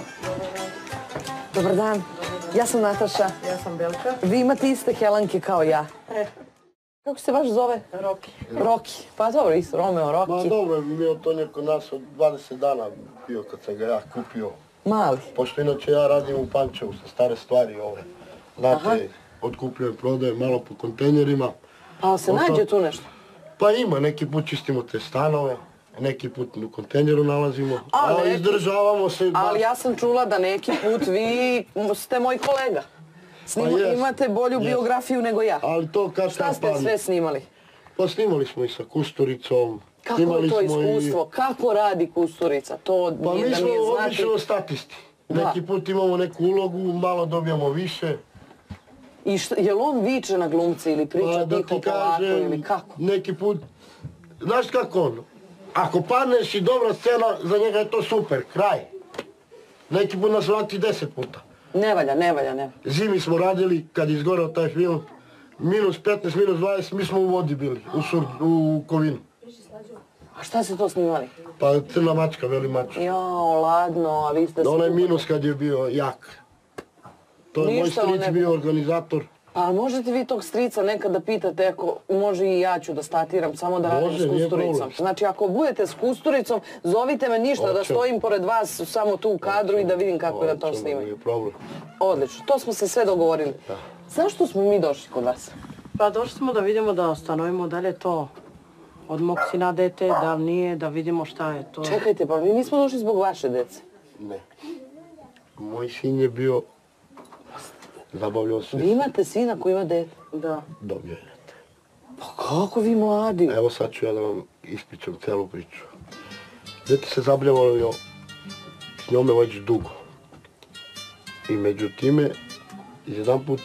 Dobar dan. Ja sam Nataša. Ja sam Belka. Vi imate iste helanke kao ja. E. Kako se vaš zove? Roki. Roki. Pa dobro, isto Romeo, Roki. Ma dobro, bio to neko nas od dvadeset dana bio kad sam ga ja kupio. Mali. Pošto inače ja radim u Pančevu sa stare stvari ove. Znate, otkupljujem, prodajem malo po kontejnerima. A se nađe tu nešto? Pa ima, neki put čistimo te stanove, neki put u kontejneru nalazimo, A, a neki- izdržavamo se. Ali ja sam čula da neki put vi ste moj kolega. Snima, Pa jest, imate bolju jest. biografiju nego ja. Ali to kad Šta ste sve snimali? Pa snimali smo i sa Kusturicom. Kako snimali je to smo iskustvo? Kako radi Kusturica? To Pa nije mi da smo nije znati. obično statisti. Da. Neki put imamo neku ulogu, malo dobijamo više. I što, jel on viče na glumci ili priča Pa da tiho ti polako kažem, ili kako? neki put, znaš kako on, ako padneš i dobra scena, za njega je to super, kraj. neki put nas vrati deset puta. Ne valja, ne valja, ne. Zimi smo radili, kad je izgorao taj film, minus petnaest, minus dvadeset, mi smo u vodi bili, u, sur, u Kovinu. A šta ste to snimali? Pa crna mačka, veli mačka. Jao, ladno, a vi ste... Onaj minus kad je bio jak. To je moj stric bio organizator. A možete vi tog strica nekad da pitate, ako može i ja ću da statiram, samo da radim s Kusturicom. Znači, ako budete s Kusturicom, zovite me, ništa, da stojim pored vas samo tu u kadru i da vidim kako da to snimaju. Nije problem. Odlično, to smo se sve dogovorili. Zašto smo mi došli kod vas? Pa došli smo da vidimo, da stanovimo da li je to od mog sina dete, da li nije, da vidimo šta je to. Čekajte, pa mi nismo došli zbog vaše dece. Ne. Moj sin je bio... Zabavljao se. Vi imate sina koji ima dete? Da. Dobio je dete. Pa kako vi mladi? Evo sad ću ja da vam ispričam celu priču. Dete se zabavljao s njome već dugo. I među time, jedan put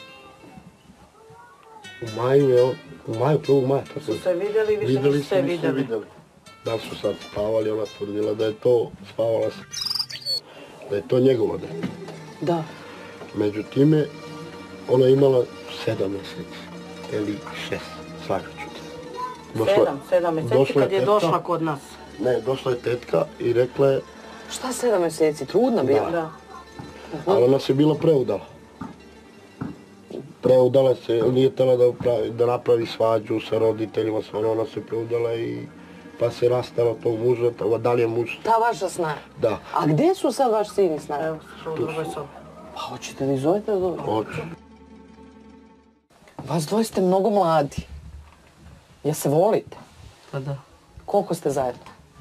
u maju, evo, u maju, prvog maja. Su se vidjeli i više nisu se vidjeli. Da li su sad spavali, ona tvrdila da je to, spavala se, da je to njegova dete. Da. Među time, ona je imala sedam mjeseci, ili šest, svaka čuti. Sedam, sedam mjeseci kad je došla kod nas. Ne, došla je tetka i rekla je... Šta sedam mjeseci? Trudna bila? Da. Ali ona se bila preudala. Preudala se, nije htjela da napravi svađu sa roditeljima, ona se preudala i pa se rastala tog muža, da li je muž... Ta vaša snaga? Da. A gdje su sad vaš sin i snaga? Evo, su u drugoj sobi. Pa hoćete li zovete da dobro? Hoću. Vas dvoje ste mnogo mladi. Ja se volite? Pa da. Koliko ste zajedno?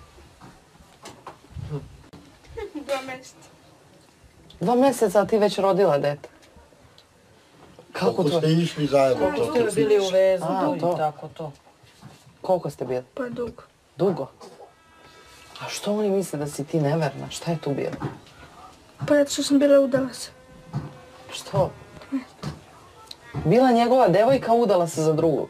Dva mjeseca. Dva mjeseca, a ti već rodila dete. Kako Koliko to? ste išli zajedno? Koliko ste bili u vezu A, i to. tako to. Koliko ste bili? Pa dugo. Dugo? A što oni misle da si ti neverna? Šta je tu bilo? Pa zato što sam bila udala se. Što? Bila njegova devojka, udala se za drugog.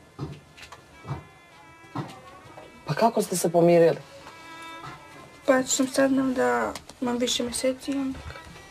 Pa kako ste se pomirili? Pa zato sam saznala da imam više mjeseci i onda...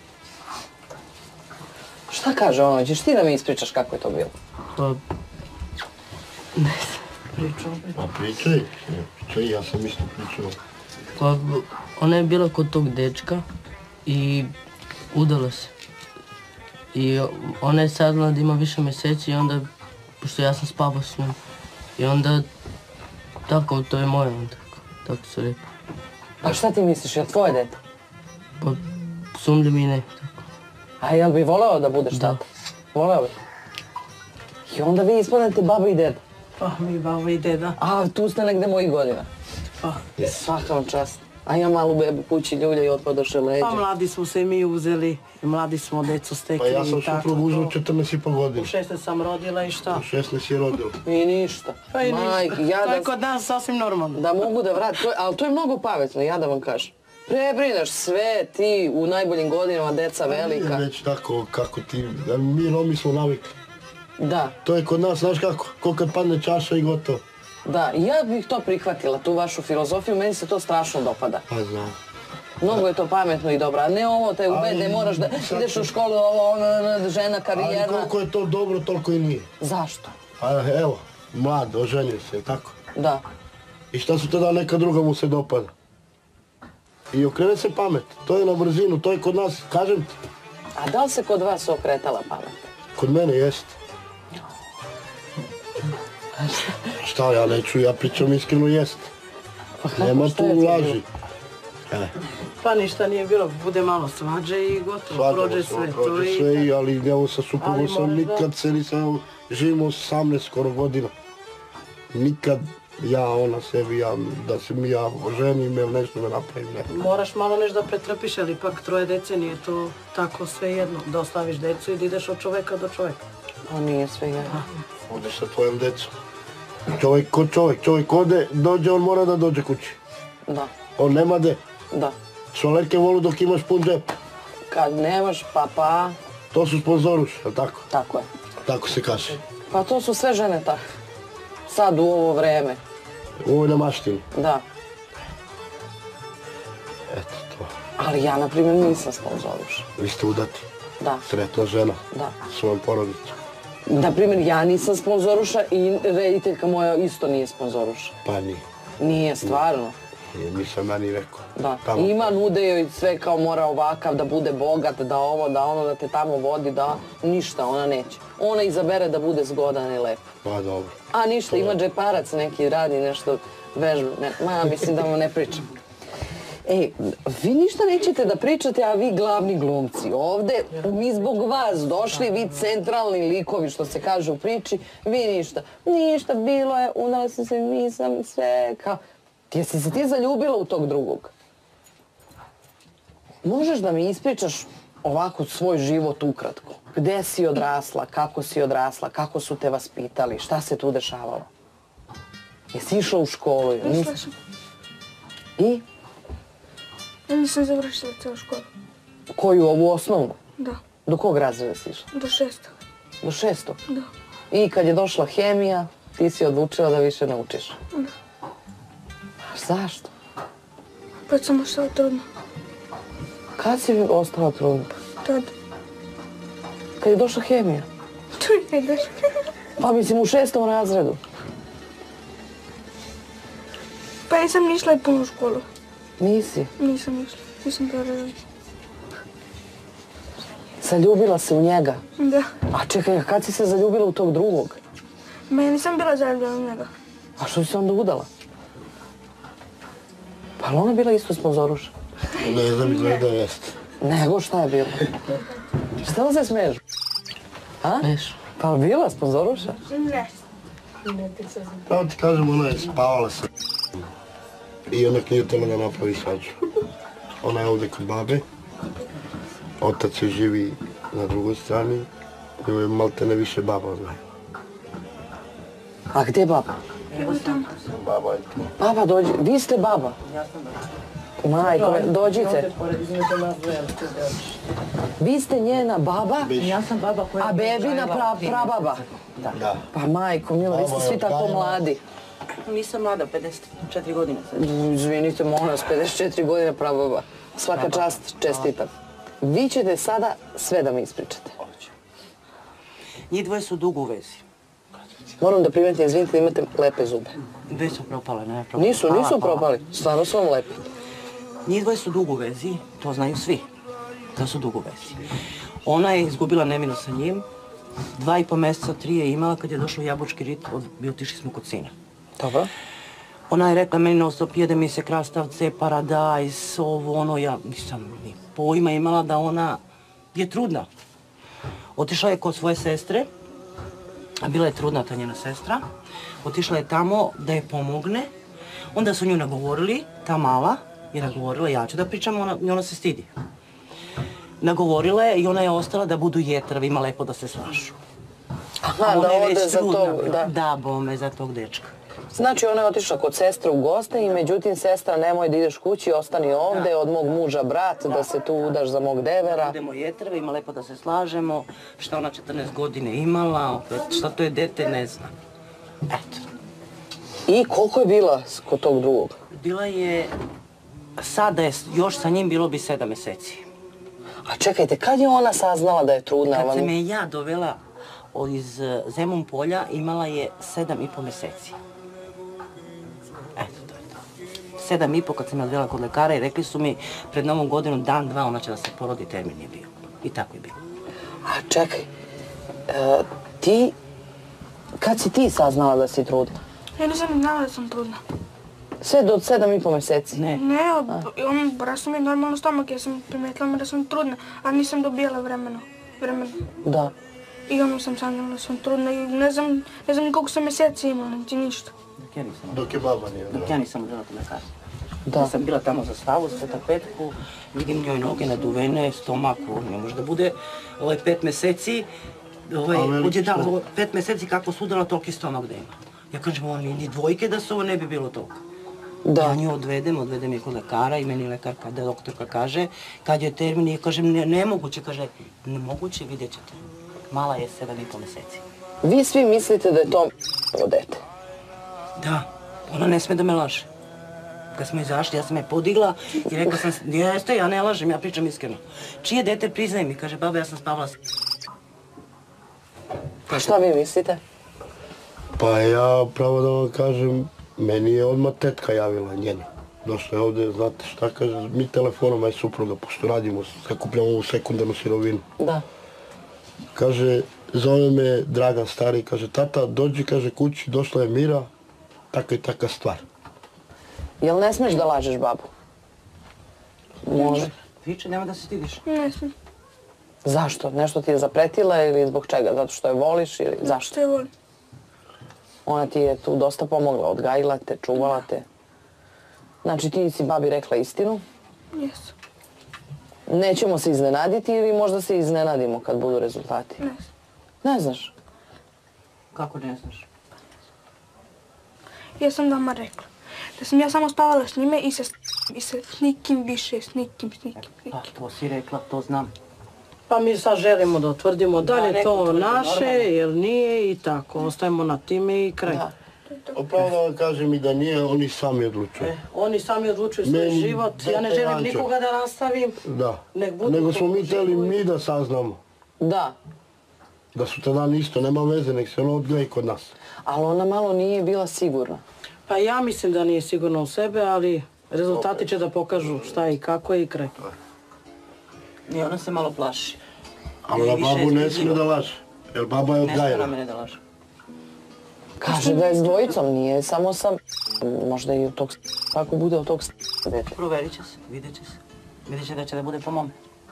Šta kaže ono? Ćeš ti da mi ispričaš kako je to bilo? Pa... Ne znam, pričao bi. Pa pričaj, pričaj, ja sam isto pričao. Pa ona je bila kod tog dečka i udala se. I ona je saznala da ima više mjeseci i onda, pošto ja sam spavao s njom, i onda, tako, to je moje onda, tako se rekao. Pa šta ti misliš, je tvoje dete? Pa, sumnji mi ne, tako. A jel bi voleo da budeš tata? Voleo bi? I onda vi ispadnete baba i deda? Pa mi baba i deda. A, tu ste negde mojih godina? Pa. Svaka vam čast. A ja malu bebu kući ljulja i otpadoše leđa. Pa mladi smo se i mi uzeli, mladi smo decu stekli Pa ja sam i tako suprug uzeo to. četrnaest i pol godina. U šesnaest sam rodila i šta? U šesnaest je rodila. I ništa. Pa i Majke, ništa. ja To je da, kod nas sasvim normalno. da mogu da vratim, to je- ali to je mnogo pametno, ja da vam kažem. Prebrineš sve ti u najboljim godinama, deca velika. Već tako kako ti, mi Romi smo navikli. Da, To je kod nas, znaš kako, ko kad padne čaša i gotovo. da, i ja bih to prihvatila, tu vašu filozofiju, meni se to strašno dopada. Pa znam. Mnogo je to pametno i dobro, a ne ovo te ubede, moraš da ideš u školu, ovo, ono, žena, Ali karijerna. koliko je to dobro, toliko i nije. Zašto? Pa evo, mlad, oženio se, tako? Da. I šta su tada neka druga mu se dopada? I okrene se pamet, to je na brzinu, to je kod nas, kažem ti, A da li se kod vas okretala pamet? kod mene jest. Šta ja neću, ja pričam iskreno jest. Nema šta tu je to laži. E, Pa ništa nije bilo, bude malo svađe i gotovo, svađamo prođe se, sve. to prođe i- sve, i- ali evo sa suprugom Ali sam moraš da- nikad se nisam, živimo osamnaest skoro godina. Nikad ja, ona sebi, ja, da se mi ja oženim ili nešto da napravim, ne. Moraš malo nešto da pretrpiš, ali ipak troje dece nije to tako sve jedno. Da ostaviš decu i da ideš od čoveka do čoveka. To nije sve jedno. Odeš sa tvojom decom. Čovjek ko čovjek, čovjek ode, dođe, on mora da dođe kući. Da, On nema de. da. Šolerke volu dok imaš pun džep. Kad nemaš, pa pa, To su sponzoruš, jel tako? tako je. Tako se kaže. Pa to su sve žene takve. Sad u ovo vreme, U ovoj namaštini. da. Eto to. Ali ja, na primjer, nisam sponzoruša. Vi ste udati? Da. Sretna žena? Da. Svojom porodicom? Na primjer, ja nisam sponzoruša i rediteljka moja isto nije sponzoruša. Pa nije. Nije, stvarno. Nisam ja ni rekao. Da. Ima, nude joj sve kao mora ovakav, da bude bogat, da ovo, da ono, da te tamo vodi, da ništa, ona neće. Ona izabere da bude zgodan i lep. Pa dobro. A ništa, ima džeparac neki, radi nešto, vežbu, ma, mislim da vam ne pričam. Ej, vi ništa nećete da pričate, a vi glavni glumci. Ovde, mi zbog vas došli, vi centralni likovi, što se kaže u priči, vi ništa. Ništa, bilo je, udala sam se, nisam, sve, kao... Jesi se ti zaljubila u tog drugog? Možeš da mi ispričaš ovako svoj život ukratko? Gde si odrasla, kako si odrasla, kako su te vaspitali, šta se tu dešavalo? Jesi išla u školu? Išla sam. I? Ja nisam završila celu školu. Koju, ovu osnovnu? Da. Do kog razreda si išla? Do šestog. Do šestog? Da. I kad je došla hemija, ti si odlučila da više ne učiš? Da. Zašto? Pa sam ostala trudna. Kad si ostala trudna? Tad. Kad je došla hemija? Tu je došla. Pa mislim u šestom razredu. Pa nisam ni išla i puno u školu. Nisi? Nisam išla. Nisam to radila. Zaljubila se u njega? Da. A čekaj, kad si se zaljubila u tog drugog? Ma ja nisam bila zaljubljena u njega. A što si se onda udala? Pa li ona bila isto sponzoruša? Ne znam, izgleda jeste. Nego šta je bilo? Šta li se smiješ? A? Neš. Pa li bila sponzoruša? Ne. Pravo ti kažem, ona je spavala sa i ona nije htjela da napravi svađu. Ona je ovdje kod babe. Otac je živi na drugoj strani. I je malte ne više baba zna. A gdje je baba? Evo tamo. Baba je tu. Baba, dođi. Vi ste baba? Majko, dođite. Vi ste njena baba, Ja sam baba koja... a bebina pra- prababa. Da. Pa majko, milo, vi ste svi tako mladi. Nisam mlada, pedeset četiri godine sad. Izvinite, molim vas, pedeset četiri godine prababa. Svaka čast, čestitam. Vi ćete sada sve da mi ispričate. Njih dvoje su dugo u vezi. Moram da primetim, izvinite, da imate lepe zube. Dve su propale, ne propale. Nisu, Hvala, nisu hvala. propali. Stvarno su vam lepi. Njih dvoje su dugo u vezi, to znaju svi. Da su dugo u vezi. Ona je izgubila nemilo sa njim. Dva i po mjeseca, tri je imala kad je došlo jabučki rit, od, otišli smo kod sina. Dobro. Ona je rekla meni non stop jede mi se krastavce, paradajz, ovo ono, ja nisam ni pojma imala da ona je trudna. Otišla je kod svoje sestre, a bila je trudna ta njena sestra. Otišla je tamo da je pomogne. Onda su nju nagovorili, ta mala je nagovorila, ja ću da pričam, ona, i ona se stidi. Nagovorila je i ona je ostala da budu jetravi, ima lepo da se slažu. Aha, A ona da je ode već za trudna tog, bila. da. Da, bome, za tog dečka. Znači, ona je otišla kod sestre u goste i međutim, sestra, nemoj da ideš kući, ostani ovde, od mog muža brat, da se tu udaš za mog devera. Budemo jetrve, ima lepo da se slažemo, šta ona četrnaest godine imala, opet, šta to je dete, ne znam. Eto. I koliko je bila kod tog drugog? Bila je, sada je još sa njim bilo bi sedam mjeseci. A čekajte, kad je ona saznala da je trudna? Kad Vam- se me ja dovela iz eh, Zemun polja, imala je sedam i po mjeseci. Eto, to je to. Sedam i po kad sam je odvela kod lekara i rekli su mi pred novom godinom, dan, dva, ona će da se porodi, termin je bio. I tako je bilo. A čekaj, e, ti, kad si ti saznala da si trudna? Ja nisam ni znala da sam trudna. Sve do sedam i po mjeseci? Ne. Ne, on rastu mi normalno stomak, ja sam primijetila da sam trudna, a nisam dobijala vremena. vremena. Da. I ono sam sanjala da sam trudna i ne znam, ne znam ni koliko sam mjeseci imala, niti ništa. Dok ja nisam, Dok je baba nije. dok ja nisam odvela kod lekara. Da. Ja sam bila tamo za stavu, sveta petku, vidim njoj noge naduvene, stomak, ne može da bude ovaj pet mjeseci, ovaj, A veliki uđe da, stomak. pet mjeseci kako su udala, toliki stomak da ima. Ja kažem, on ni dvojke da su, ovo ne bi bilo toliko. Da. Ja nju odvedem, odvedem je kod lekara i meni lekarka, da doktorka kaže, kad je termin, ja kažem, ne, nemoguće, kaže, nemoguće, vidjet ćete. Mala je sedam i po mjeseci. Vi svi mislite da je to dete. Da, ona ne sme da me laže. Kad smo izašli, ja sam je podigla i rekla sam, jeste, ja ne lažem, ja pričam iskreno. Čije dete, priznaj mi, kaže, baba, ja sam spavala s... Pa šta vi mislite? Pa ja, pravo da vam kažem, meni je odmah tetka javila njena. Došla je ovdje, znate šta kaže, mi telefonom, aj supruga, pošto radimo, sakupljamo ovu sekundarnu sirovinu. Da. Kaže, zove me Dragan stari, kaže, tata, dođi, kaže, kući, došla je Mira, taka i taka stvar. Jel ne smiješ da lažeš babu? Može. Viče, nema da se stidiš. Ne smijem. Zašto? Nešto ti je zapretila ili zbog čega? Zato što je voliš ili zašto? Što je volim. Ona ti je tu dosta pomogla, odgajila te, čuvala te. Znači ti si babi rekla istinu. Jesu. Nećemo se iznenaditi ili možda se iznenadimo kad budu rezultati? Ne znam. Ne znaš? Kako ne znaš? Ja sam dama rekla. Da sam ja samo spavala s njime i sa i sa nikim više, s nikim, s nikim, s Pa, nikim. to si rekla, to znam. Pa mi sad želimo da utvrdimo da li je neko to utvrdi, naše, normalno. jer nije i tako. Ostajemo na time i kraj. Da. Upravo da vam kažem i da nije, oni sami odlučuju. E, oni sami odlučuju svoj Meni život. Ja ne dete želim Anđeo. nikoga da nastavim. Da. Nek budu Nego smo kako mi htjeli živo i- mi da saznamo. Da. Da su tada isto, nema veze, nek se ono odgaji kod nas. Ali ona malo nije bila sigurna. Pa ja mislim da nije sigurno u sebe, ali rezultati će da pokažu šta i kako je i kraj. I ona se malo plaši. A ona Više babu ne je smije da laže, jer baba je Ne smije na odgajena. mene da laže. Kaže da je s dvojicom, nije samo sa... Možda i u tog... Kako bude od tog dete. Proverit će se, vidjet će se. Vidjet će da će da bude po mome.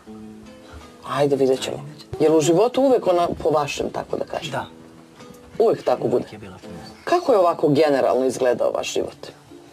Ajde, vidjet ćemo. Jer u životu uvek ona po vašem, tako da kažem? Da, Uvijek tako bude. uvijek je bila po mome. Kako je ovako generalno izgledao vaš život?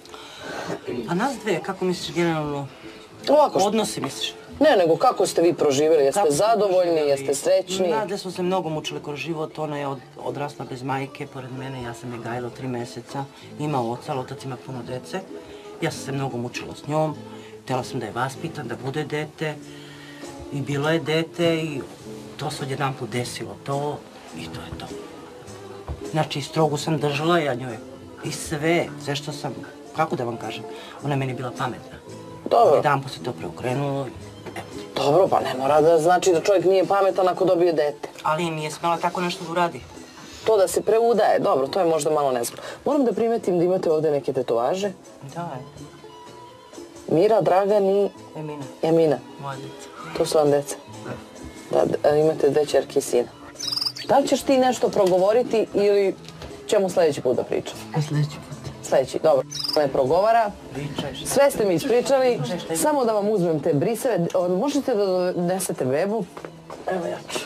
A nas dve, kako misliš generalno? Ovako što... Odnosi misliš? Ne, nego kako ste vi proživjeli? Jeste Kako smo zadovoljni, proživjeli? jeste srećni? Da, da smo se mnogo mučili kroz život. Ona je od, odrasla bez majke, pored mene. Ja sam je gajila tri mjeseca. Ima oca, ali otac ima puno dece. Ja sam se mnogo mučila s njom. Htjela sam da je vaspitam, da bude dete. I bilo je dete i to se odjedanput desilo to i to je to. Znači, strogu sam držala ja njoj. I sve, sve što sam, kako da vam kažem, ona je meni bila pametna. Dobro. Jedanput se to preokrenulo i evo. Dobro, pa ne mora da znači da čovjek nije pametan ako dobije dete. Ali nije smjela tako nešto da uradi. To da se preudaje, dobro, to je možda malo nezgodno. Moram da primetim da imate ovdje neke tetovaže. Da, je. Mira, Dragan i Emina, Emina. moja djeca. To su vam deca. Da, da, imate dve ćerke i sina. Da li ćeš ti nešto progovoriti ili ćemo sljedeći put da pričamo? A sljedeći put. Sljedeći, dobro. Ne progovara. Pričaj. Sve ste mi ispričali, samo da vam uzmem te briseve. O, možete da donesete bebu? Evo ja ću.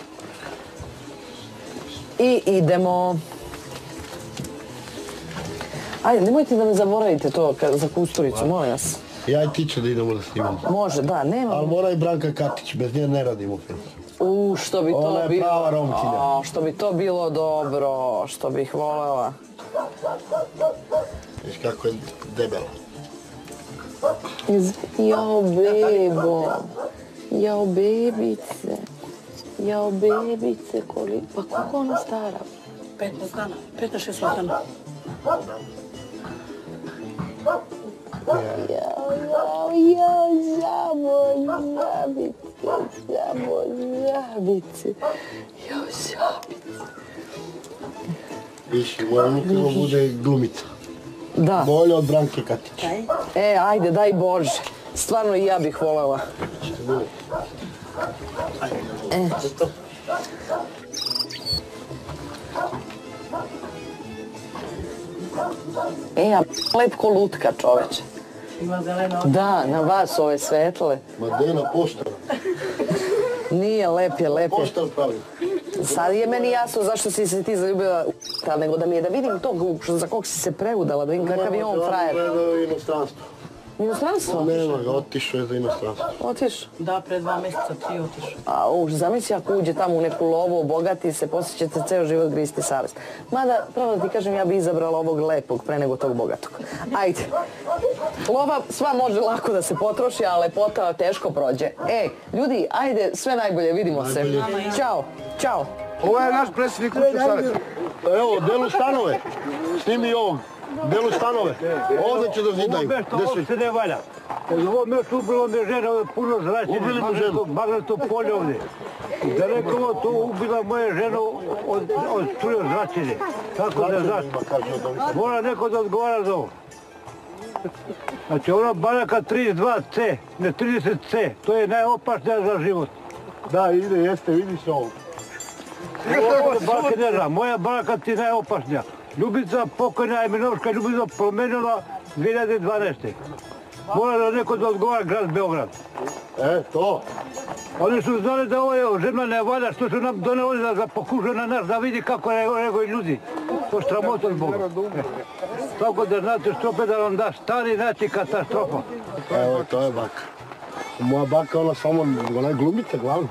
I idemo. Ajde, nemojte da me zaboravite to ka- za Kusturicu, molim vas. Ja i ti će da idemo da snimamo. Može, da, nema. Ali mora i Branka Katić, bez nje ne radimo film. U, što bi to Ona je bilo... prava Romkinja. A, što bi to bilo dobro, što bih voljela. Viš kako je debela. Iz- Jao, bebo. Jao, bebice. Jao, bebice, koliko... Pa koliko ona stara? petnaest dana, petnaest šesnaest dana. Jao, jao, jao, žabo, žabice, žabo, žabice. Jao, žabice. Viš, moja unuka bude glumica. Da. Bolje od Branke Katić. E, ajde, daj Bože. Stvarno i ja bih voljela. E. E, a lep ko lutka, čoveče. Ima zelena oči. Da, na vas ove svetle. Ma Dena poštara. Nije, lep je, lep je. Poštar pravi. Sad je meni jasno zašto si se ti zaljubila u ali nego da mi je da vidim tog za kog si se preudala, da vidim kakav je on frajer. Gledao u inostranstvo. Inostranstvo? Nema ga, otišao je za inostranstvo. Otiš? Da, pre dva mjeseca, tri otišao. A už, zamisli ako uđe tamo u neku lovu, obogati se, poslije ćete ceo život gristi savjest. Mada, pravo da ti kažem, ja bi izabrala ovog lepog pre nego tog bogatog. Ajde. Lova sva može lako da se potroši, a lepota teško prođe. Ej, ljudi, ajde, sve najbolje, vidimo se. Ćao, čao. Ovo je naš predsjednik kućnog savjeta. Evo, delu stanove. Snimi ovog Deluj stanove. Ovdje će da zidaju. Ovo mjesto uopšte ne valja. Ovo mjesto ubilo mi žena, ovo je puno zračenje. Ubili mu ženu? Magneto polje ovdje. Daleko ovo to ubila moje ženu od struje zračenje. Tako da znaš. Mora neko da odgovara za ovo. Znači ona baraka trideset dva ce, ne trideset ce, to je najopasnija za život. Da, ide, jeste, vidiš ovo. Ovo barake ne znam, moja baraka ti je najopasnija. Ljubica, pokojna Eminovška Ljubica promenila dvije hiljade dvanaeste. Mora da neko da odgovara grad Beograd. E, to. Oni su znali da ovo je žena ne valja, što su nam doneli da pokušaju na nas da vidi kako reaguju ljudi. To je sramota od Boga. Tako da znate što opet da vam da stari znači katastrofa. Evo, to je baka. Moja baka, ona samo, ona je glumica glavno.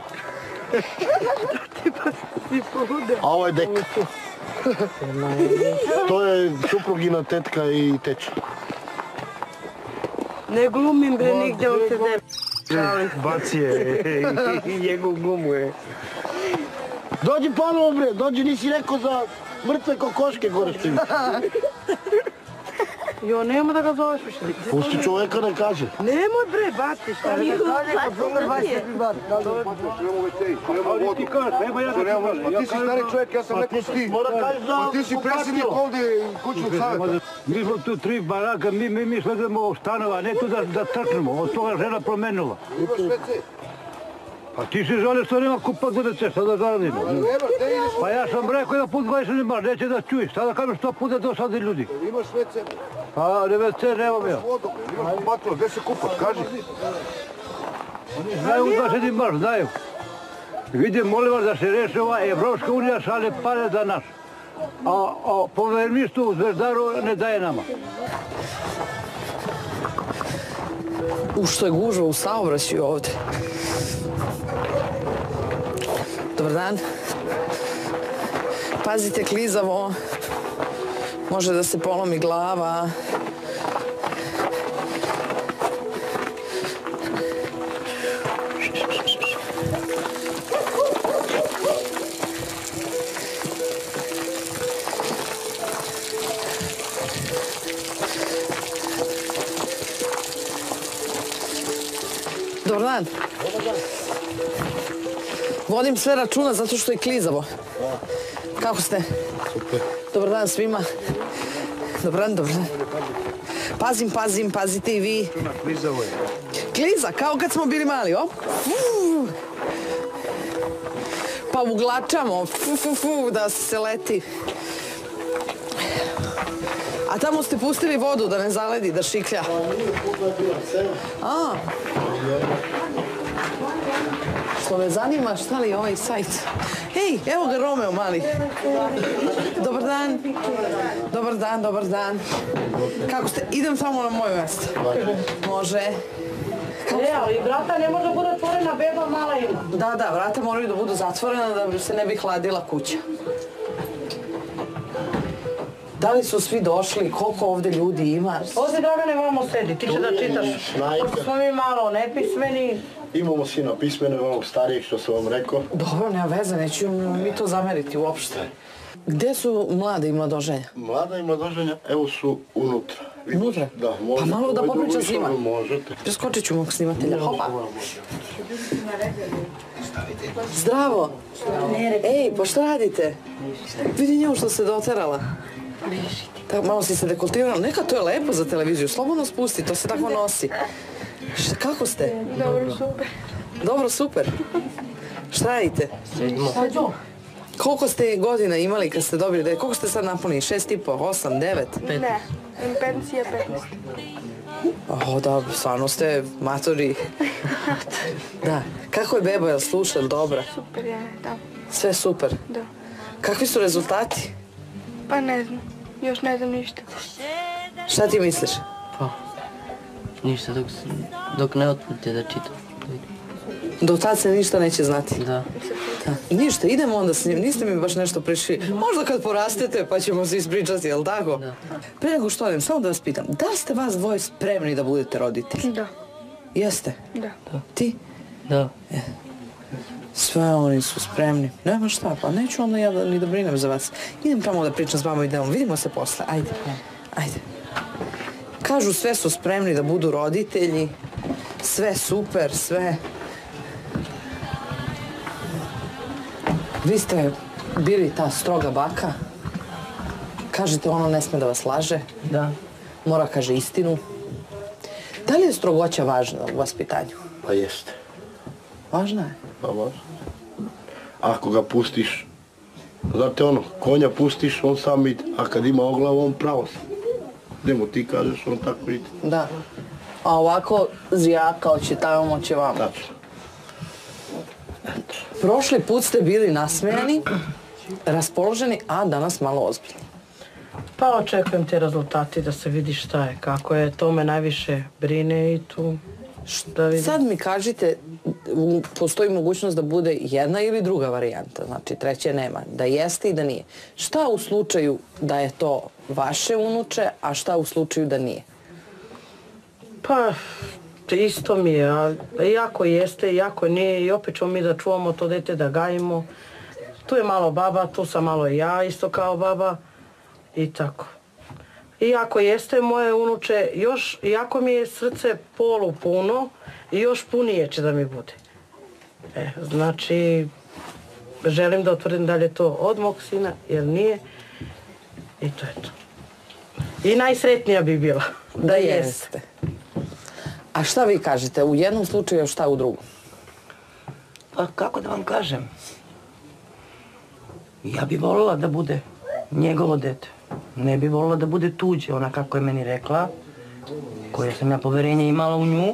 A ovo je deka. To je suprugina tetka i teča. Ne glumim bre nigde, on se ne šalim. Baci je, i njegov glumu je. Dođi ponovo bre, dođi, nisi rekao za mrtve kokoške gore što ima. Jo, nema da ga zoveš više. Pusti čovjeka da kaže. Nemoj bre, bati šta mi kaže, kad druga dva sebi bati. Ali ti kažeš, nema ja da ti Pa ti si stari čovjek, ja sam rekao ti. Pa ti si predsjednik ovdje kućnog savjeta. Mi smo tu tri baraka, mi mi sledemo u stanova, ne tu da trčnemo, od toga žena promenila. Imaš vece? Pa ti si žele što nema kupak budete, šta da zaradimo? Pa ja sam rekao da put dvadeset imaš, neće da čuješ, sada kažem što puta dosadi ljudi. Imaš vece? Pa ne vece nemam ja. Imaš kupatilo, gdje se kupat, kaži. Znaju da se ti baš, znaju. Vidim, molim vas da se reši ova Evropska unija šalje pare za nas. A povjerništvo u Zvezdaru ne daje nama. U što je gužva u saobraćaju ovdje. Dobar dan. Pazite, klizavo. Može da se polomi glava. Dobar dan. Vodim sve računa zato što je klizavo. Kako ste? Super. Dobar dan svima. Dobar dan, dobar dan. Pazim, pazim, pazite i vi. Klizavo je. Kliza, kao kad smo bili mali, o? Pa uglačamo, fu, fu, fu, da se leti. A tamo ste pustili vodu da ne zaledi, da šiklja. A. Što me zanima, šta li je ovaj sajt? Hej, evo ga Romeo mali. Dobar dan. Dobar dan, dobar dan. Kako ste? Idem samo na moje mjesto. Može. E, ali vrata ne može bude otvorena, beba mala ima. Da, da, vrata moraju da budu zatvorena da se ne bi hladila kuća. Da li su svi došli? Koliko ovdje ljudi ima? Ovdje Dragane moramo sedi, ti će da čitaš. Pošto smo mi malo nepismeni. Imamo sina pismene, ovog starijeg što sam vam rekao. Dobro, nema veze, neću mi to zameriti uopšte. Gde su mlade i mladoženja? Mlada i mladoženja, evo su unutra. Unutra? Da, možete. Pa malo da popričam s njima. Možete. Preskočit ću mog snimatelja. Hopa. Zdravo. Ej, pa šta radite? Vidi nju što se doterala. Tako, malo si se dekoltirala. Neka, to je lepo za televiziju. Slobodno spusti, to se tako nosi. Šta, kako ste? Dobro, super. Dobro, super. Šta radite? Sedmo. Koliko ste godina imali kad ste dobili dete? Koliko ste sad napunili? Šest i po, osam, devet? Ne, pensija petnaest. O, da, stvarno ste matori. Da. Kako je beba, jel sluša, jel dobra? Super je, da. Sve super? Da. Kakvi su rezultati? Pa ne znam, još ne znam ništa. Šta ti misliš? Pa, ništa dok, dok ne otputite da čitam. Do tad se ništa neće znati. Da. Da. Ništa, idemo onda s njim. Niste mi baš nešto prišli. Možda kad porastete pa ćemo se ispričati, jel tako? Da. Pre nego što odem, samo da vas pitam, da li ste vas dvoje spremni da budete roditelji? Da. Jeste? Da. Ti? Da. Sve oni su spremni. Nema šta, pa neću onda ja da, ni da brinem za vas. Idem tamo da pričam s mamom i dedom. Vidimo se posle, ajde. Ajde. Kažu sve su spremni da budu roditelji, sve super, sve. Vi ste bili ta stroga baka. Kažete ono ne sme da vas laže. Da. Mora kaže istinu. Da li je strogoća važna u vaspitanju? Pa jeste. Važna je? Pa važna. Ako ga pustiš, znate ono, konja pustiš, on sam ide, a kad ima oglavu, on pravo sam. Gde mu ti kažeš, on tako ide. Da. A ovako zjaka, hoće tamo, hoće vamo. Tačno. Prošli put ste bili nasmejani, raspoloženi, a danas malo ozbiljni. Pa očekujem te rezultati da se vidi šta je, kako je. To me najviše brine i tu da vidim. Sad mi kažite, postoji mogućnost da bude jedna ili druga varijanta, znači treće nema, da jeste i da nije. Šta u slučaju da je to vaše unuče, a šta u slučaju da nije? Pa, isto mi je, a jako jeste, jako nije i opet ćemo mi da čuvamo to dete, da gajimo. Tu je malo baba, tu sam malo i ja, isto kao baba i tako. Iako jeste moje unuče, još, iako mi je srce polu puno i još punije će da mi bude. E, znači, želim da utvrdim da li je to od mog sina, jer nije. I to je to. I najsretnija bi bila, da jeste. A šta vi kažete, u jednom slučaju, a šta u drugom? Pa kako da vam kažem? Ja bi volila da bude njegovo dete. Ne bi volila da bude tuđe, ona kako je meni rekla, koje sam ja poverenje imala u nju.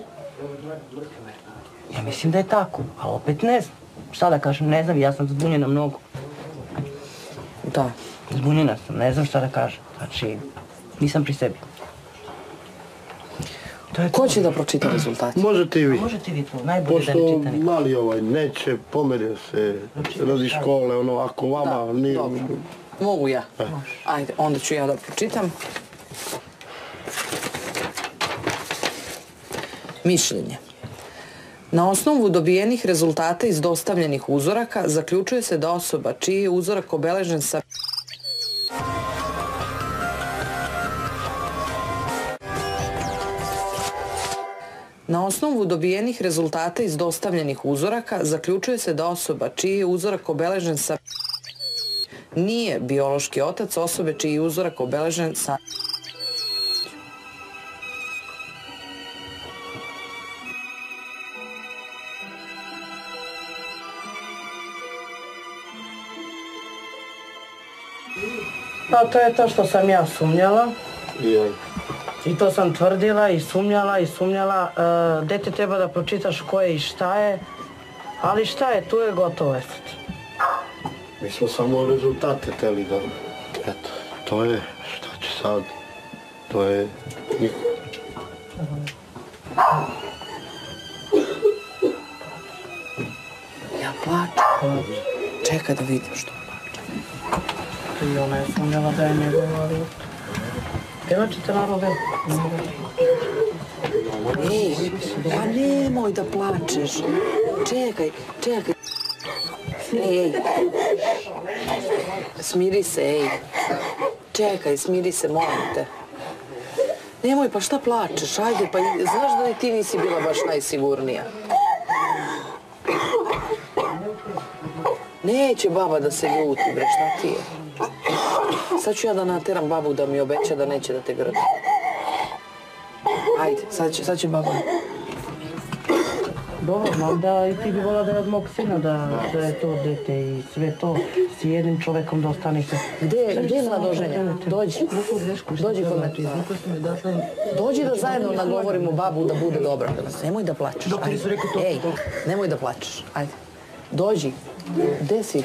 Ja mislim da je tako, ali opet ne znam. Šta da kažem, ne znam, ja sam zbunjena mnogo. Da. Zbunjena sam, ne znam šta da kažem. Znači, nisam pri sebi. Ko će da pročita rezultate? Možete i vi. Možete vi to, najbolje da ne Pošto čita niko. mali ovaj neće, pomerio se, radi škole, ono, ako vama nije... Dobro. Mogu ja? Ajde, onda ću ja da pročitam. Mišljenje. Na osnovu dobijenih rezultata iz dostavljenih uzoraka zaključuje se da osoba čiji je uzorak obeležen sa Na osnovu dobijenih rezultata iz dostavljenih uzoraka zaključuje se da osoba čiji je uzorak obeležen sa nije biološki otac osobe čiji je uzorak obeležen sa Pa to je to što sam ja sumnjala. I I to sam tvrdila i sumnjala i sumnjala. E, dete treba da pročitaš ko je i šta je. Ali šta je, tu je gotovo je sad. mi smo samo rezultate teli da... Eto, to je, šta će sad, to je... Ja plačem. Čekaj da vidim što plačem. I ona je sumnjala da je njegova, ali... Pevačite narode. Ej, pa nemoj da plačeš. Čekaj, čekaj. Ej, smiri se, ej. Čekaj, smiri se, molim te. Nemoj, pa šta plačeš? Ajde, pa znaš da ti nisi bila baš najsigurnija. Neće baba da se ljuti, bre, šta ti je? Sad ću ja da nateram babu da mi obeća da neće da te grdi. Ajde, sad će, sad će baba. Dobro, znam da i ti bi volila da je od mog sina, da, da je to dete i sve to s jednim čovekom da ostanete. Gde, gde je mladoženja? Dođi. Dođi kod me. Dođi da zajedno nagovorimo babu da bude dobra. Nemoj da plačeš. Ej, nemoj da plačeš. Ajde. Dođi. Gde si?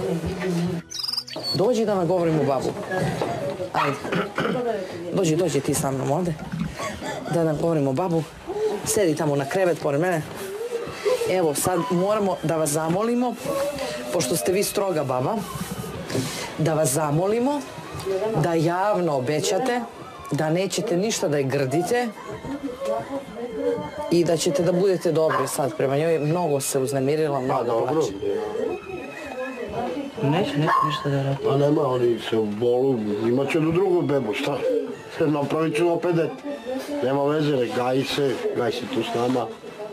Dođi da nagovorimo babu. Ajde. Dođi, dođi ti sa mnom ovde. Da nagovorimo babu. Sedi tamo na krevet pored mene. Evo, sad moramo da vas zamolimo, pošto ste vi stroga baba, da vas zamolimo da javno obećate da nećete ništa da je grdite i da ćete da budete dobri sad prema njoj. Mnogo se uznemirila, mnogo plače. Neće, neće ništa da radi. A nema, oni se u bolu, imat će do drugog bebu, šta? napravit ću opet dete. Nema veze, ne gaji se, gaji se tu s nama.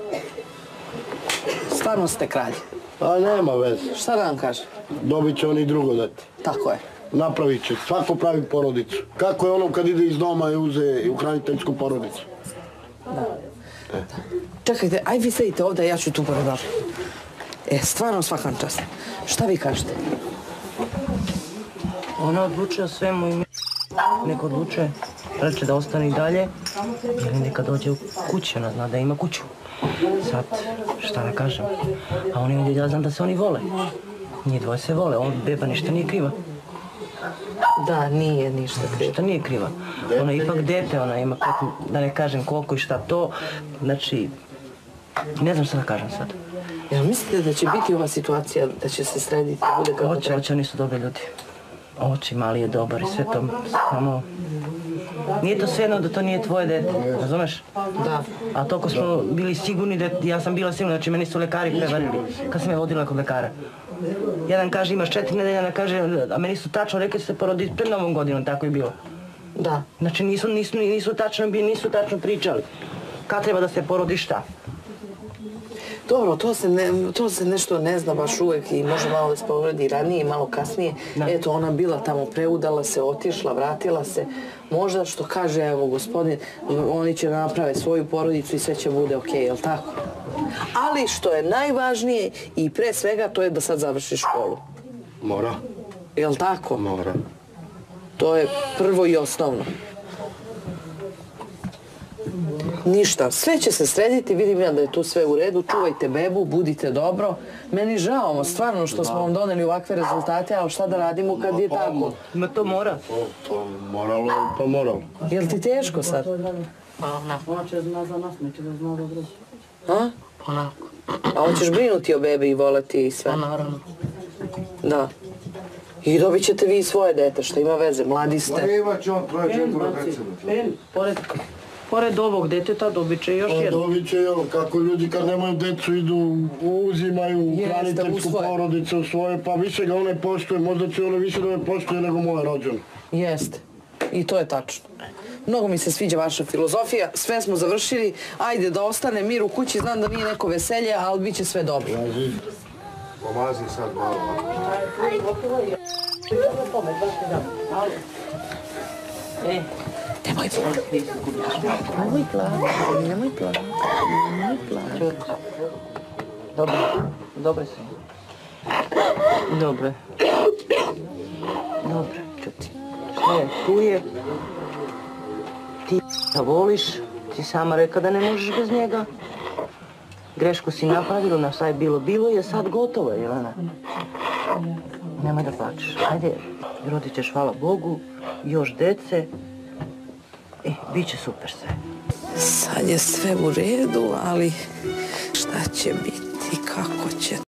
Stvarno ste kralj. A nema veze. Šta da vam kaže? Dobit će oni drugo dete. Tako je. Napravit će, svako pravi porodicu. Kako je ono kad ide iz doma i uze u hraniteljsku porodicu? Da. Čekajte, aj vi sedite ovdje, ja ću tu pored vas. E, stvarno svakan čas. Šta vi kažete? Ona odlučuje o svemu i neko odlučuje. Reče da ostane i dalje, ili neka dođe u kući, ona zna da ima kuću. Sad, šta da kažem? A oni ovdje, ja znam da se oni vole. Njih dvoje se vole, on beba ništa nije kriva. Da, nije ništa kriva. Ništa nije kriva. Ona je ipak dete, ona ima, da ne kažem koliko i šta to. Znači, ne znam šta da kažem sad. Jel mislite da će biti ova situacija, da će se srediti, da bude kako treba? Oće, oće, oni su dobri ljudi. Oči, mali je dobar i sve to, samo... Nije to sve jedno da to nije tvoje dete, razumeš? Da. A toliko smo bili sigurni da ja sam bila sigurna, znači meni su lekari prevarili kad sam je vodila kod lekara. Jedan kaže imaš četiri nedelje, jedan kaže, a meni su tačno rekli da se porodi pred novom godinom, tako je bilo. Da. Znači nisu, nisu, nisu tačno bili, nisu tačno pričali. Kad treba da se porodi šta? Dobro, to se, ne, to se nešto ne zna baš uvijek i može malo da se porodi ranije i malo kasnije. Da. Eto, ona bila tamo, preudala se, otišla, vratila se. Možda što kaže, evo, gospodin, oni će naprave svoju porodicu i sve će bude okej, jel tako? Ali što je najvažnije i pre svega, to je da sad završi školu. Mora. Jel tako? Mora. To je prvo i osnovno. Ništa, sve će se srediti, vidim ja da je tu sve u redu, čuvajte bebu, budite dobro. Meni žao, stvarno, što smo vam doneli ovakve rezultate, ali šta da radimo kad je tako? Ima to mora. Pa moralo, pa moralo. Jel ti teško sad? Onako. Ona će zna za nas, neće da zna dobro. A? Onako. A hoćeš brinuti o bebi i voleti i sve? Pa naravno. Da. I dobit ćete vi svoje dete, što ima veze, mladi ste. Ma imat će on troje, četvore dece. En, pored... Pored ovog deteta dobit će još jedno. Dobit će, evo, kako ljudi kad nemaju decu idu, uzimaju hraniteljsku porodicu u svoje, pa više ga one poštuje, možda će one više da me poštuje nego moje rođene. Jeste. I to je tačno. Mnogo mi se sviđa vaša filozofija, sve smo završili, ajde da ostane mir u kući, znam da nije neko veselje, ali bit će sve dobro. Lazi. Pomazi sad malo. E, Nemoj plakati. Nemoj plakati, nemoj plakati, nemoj plakati. Dobro, dobre su. Dobre. Dobre, čuti. Sve je, tu je. Ti ga voliš, ti sama rekla da ne možeš bez njega. Grešku si napravila, na šta je bilo, bilo je sad gotovo, Jelena. Nemoj da plačeš. Ajde, rodit ćeš, hvala Bogu, još dece. E, bit će super sve. Sad je sve u redu, ali šta će biti, kako će...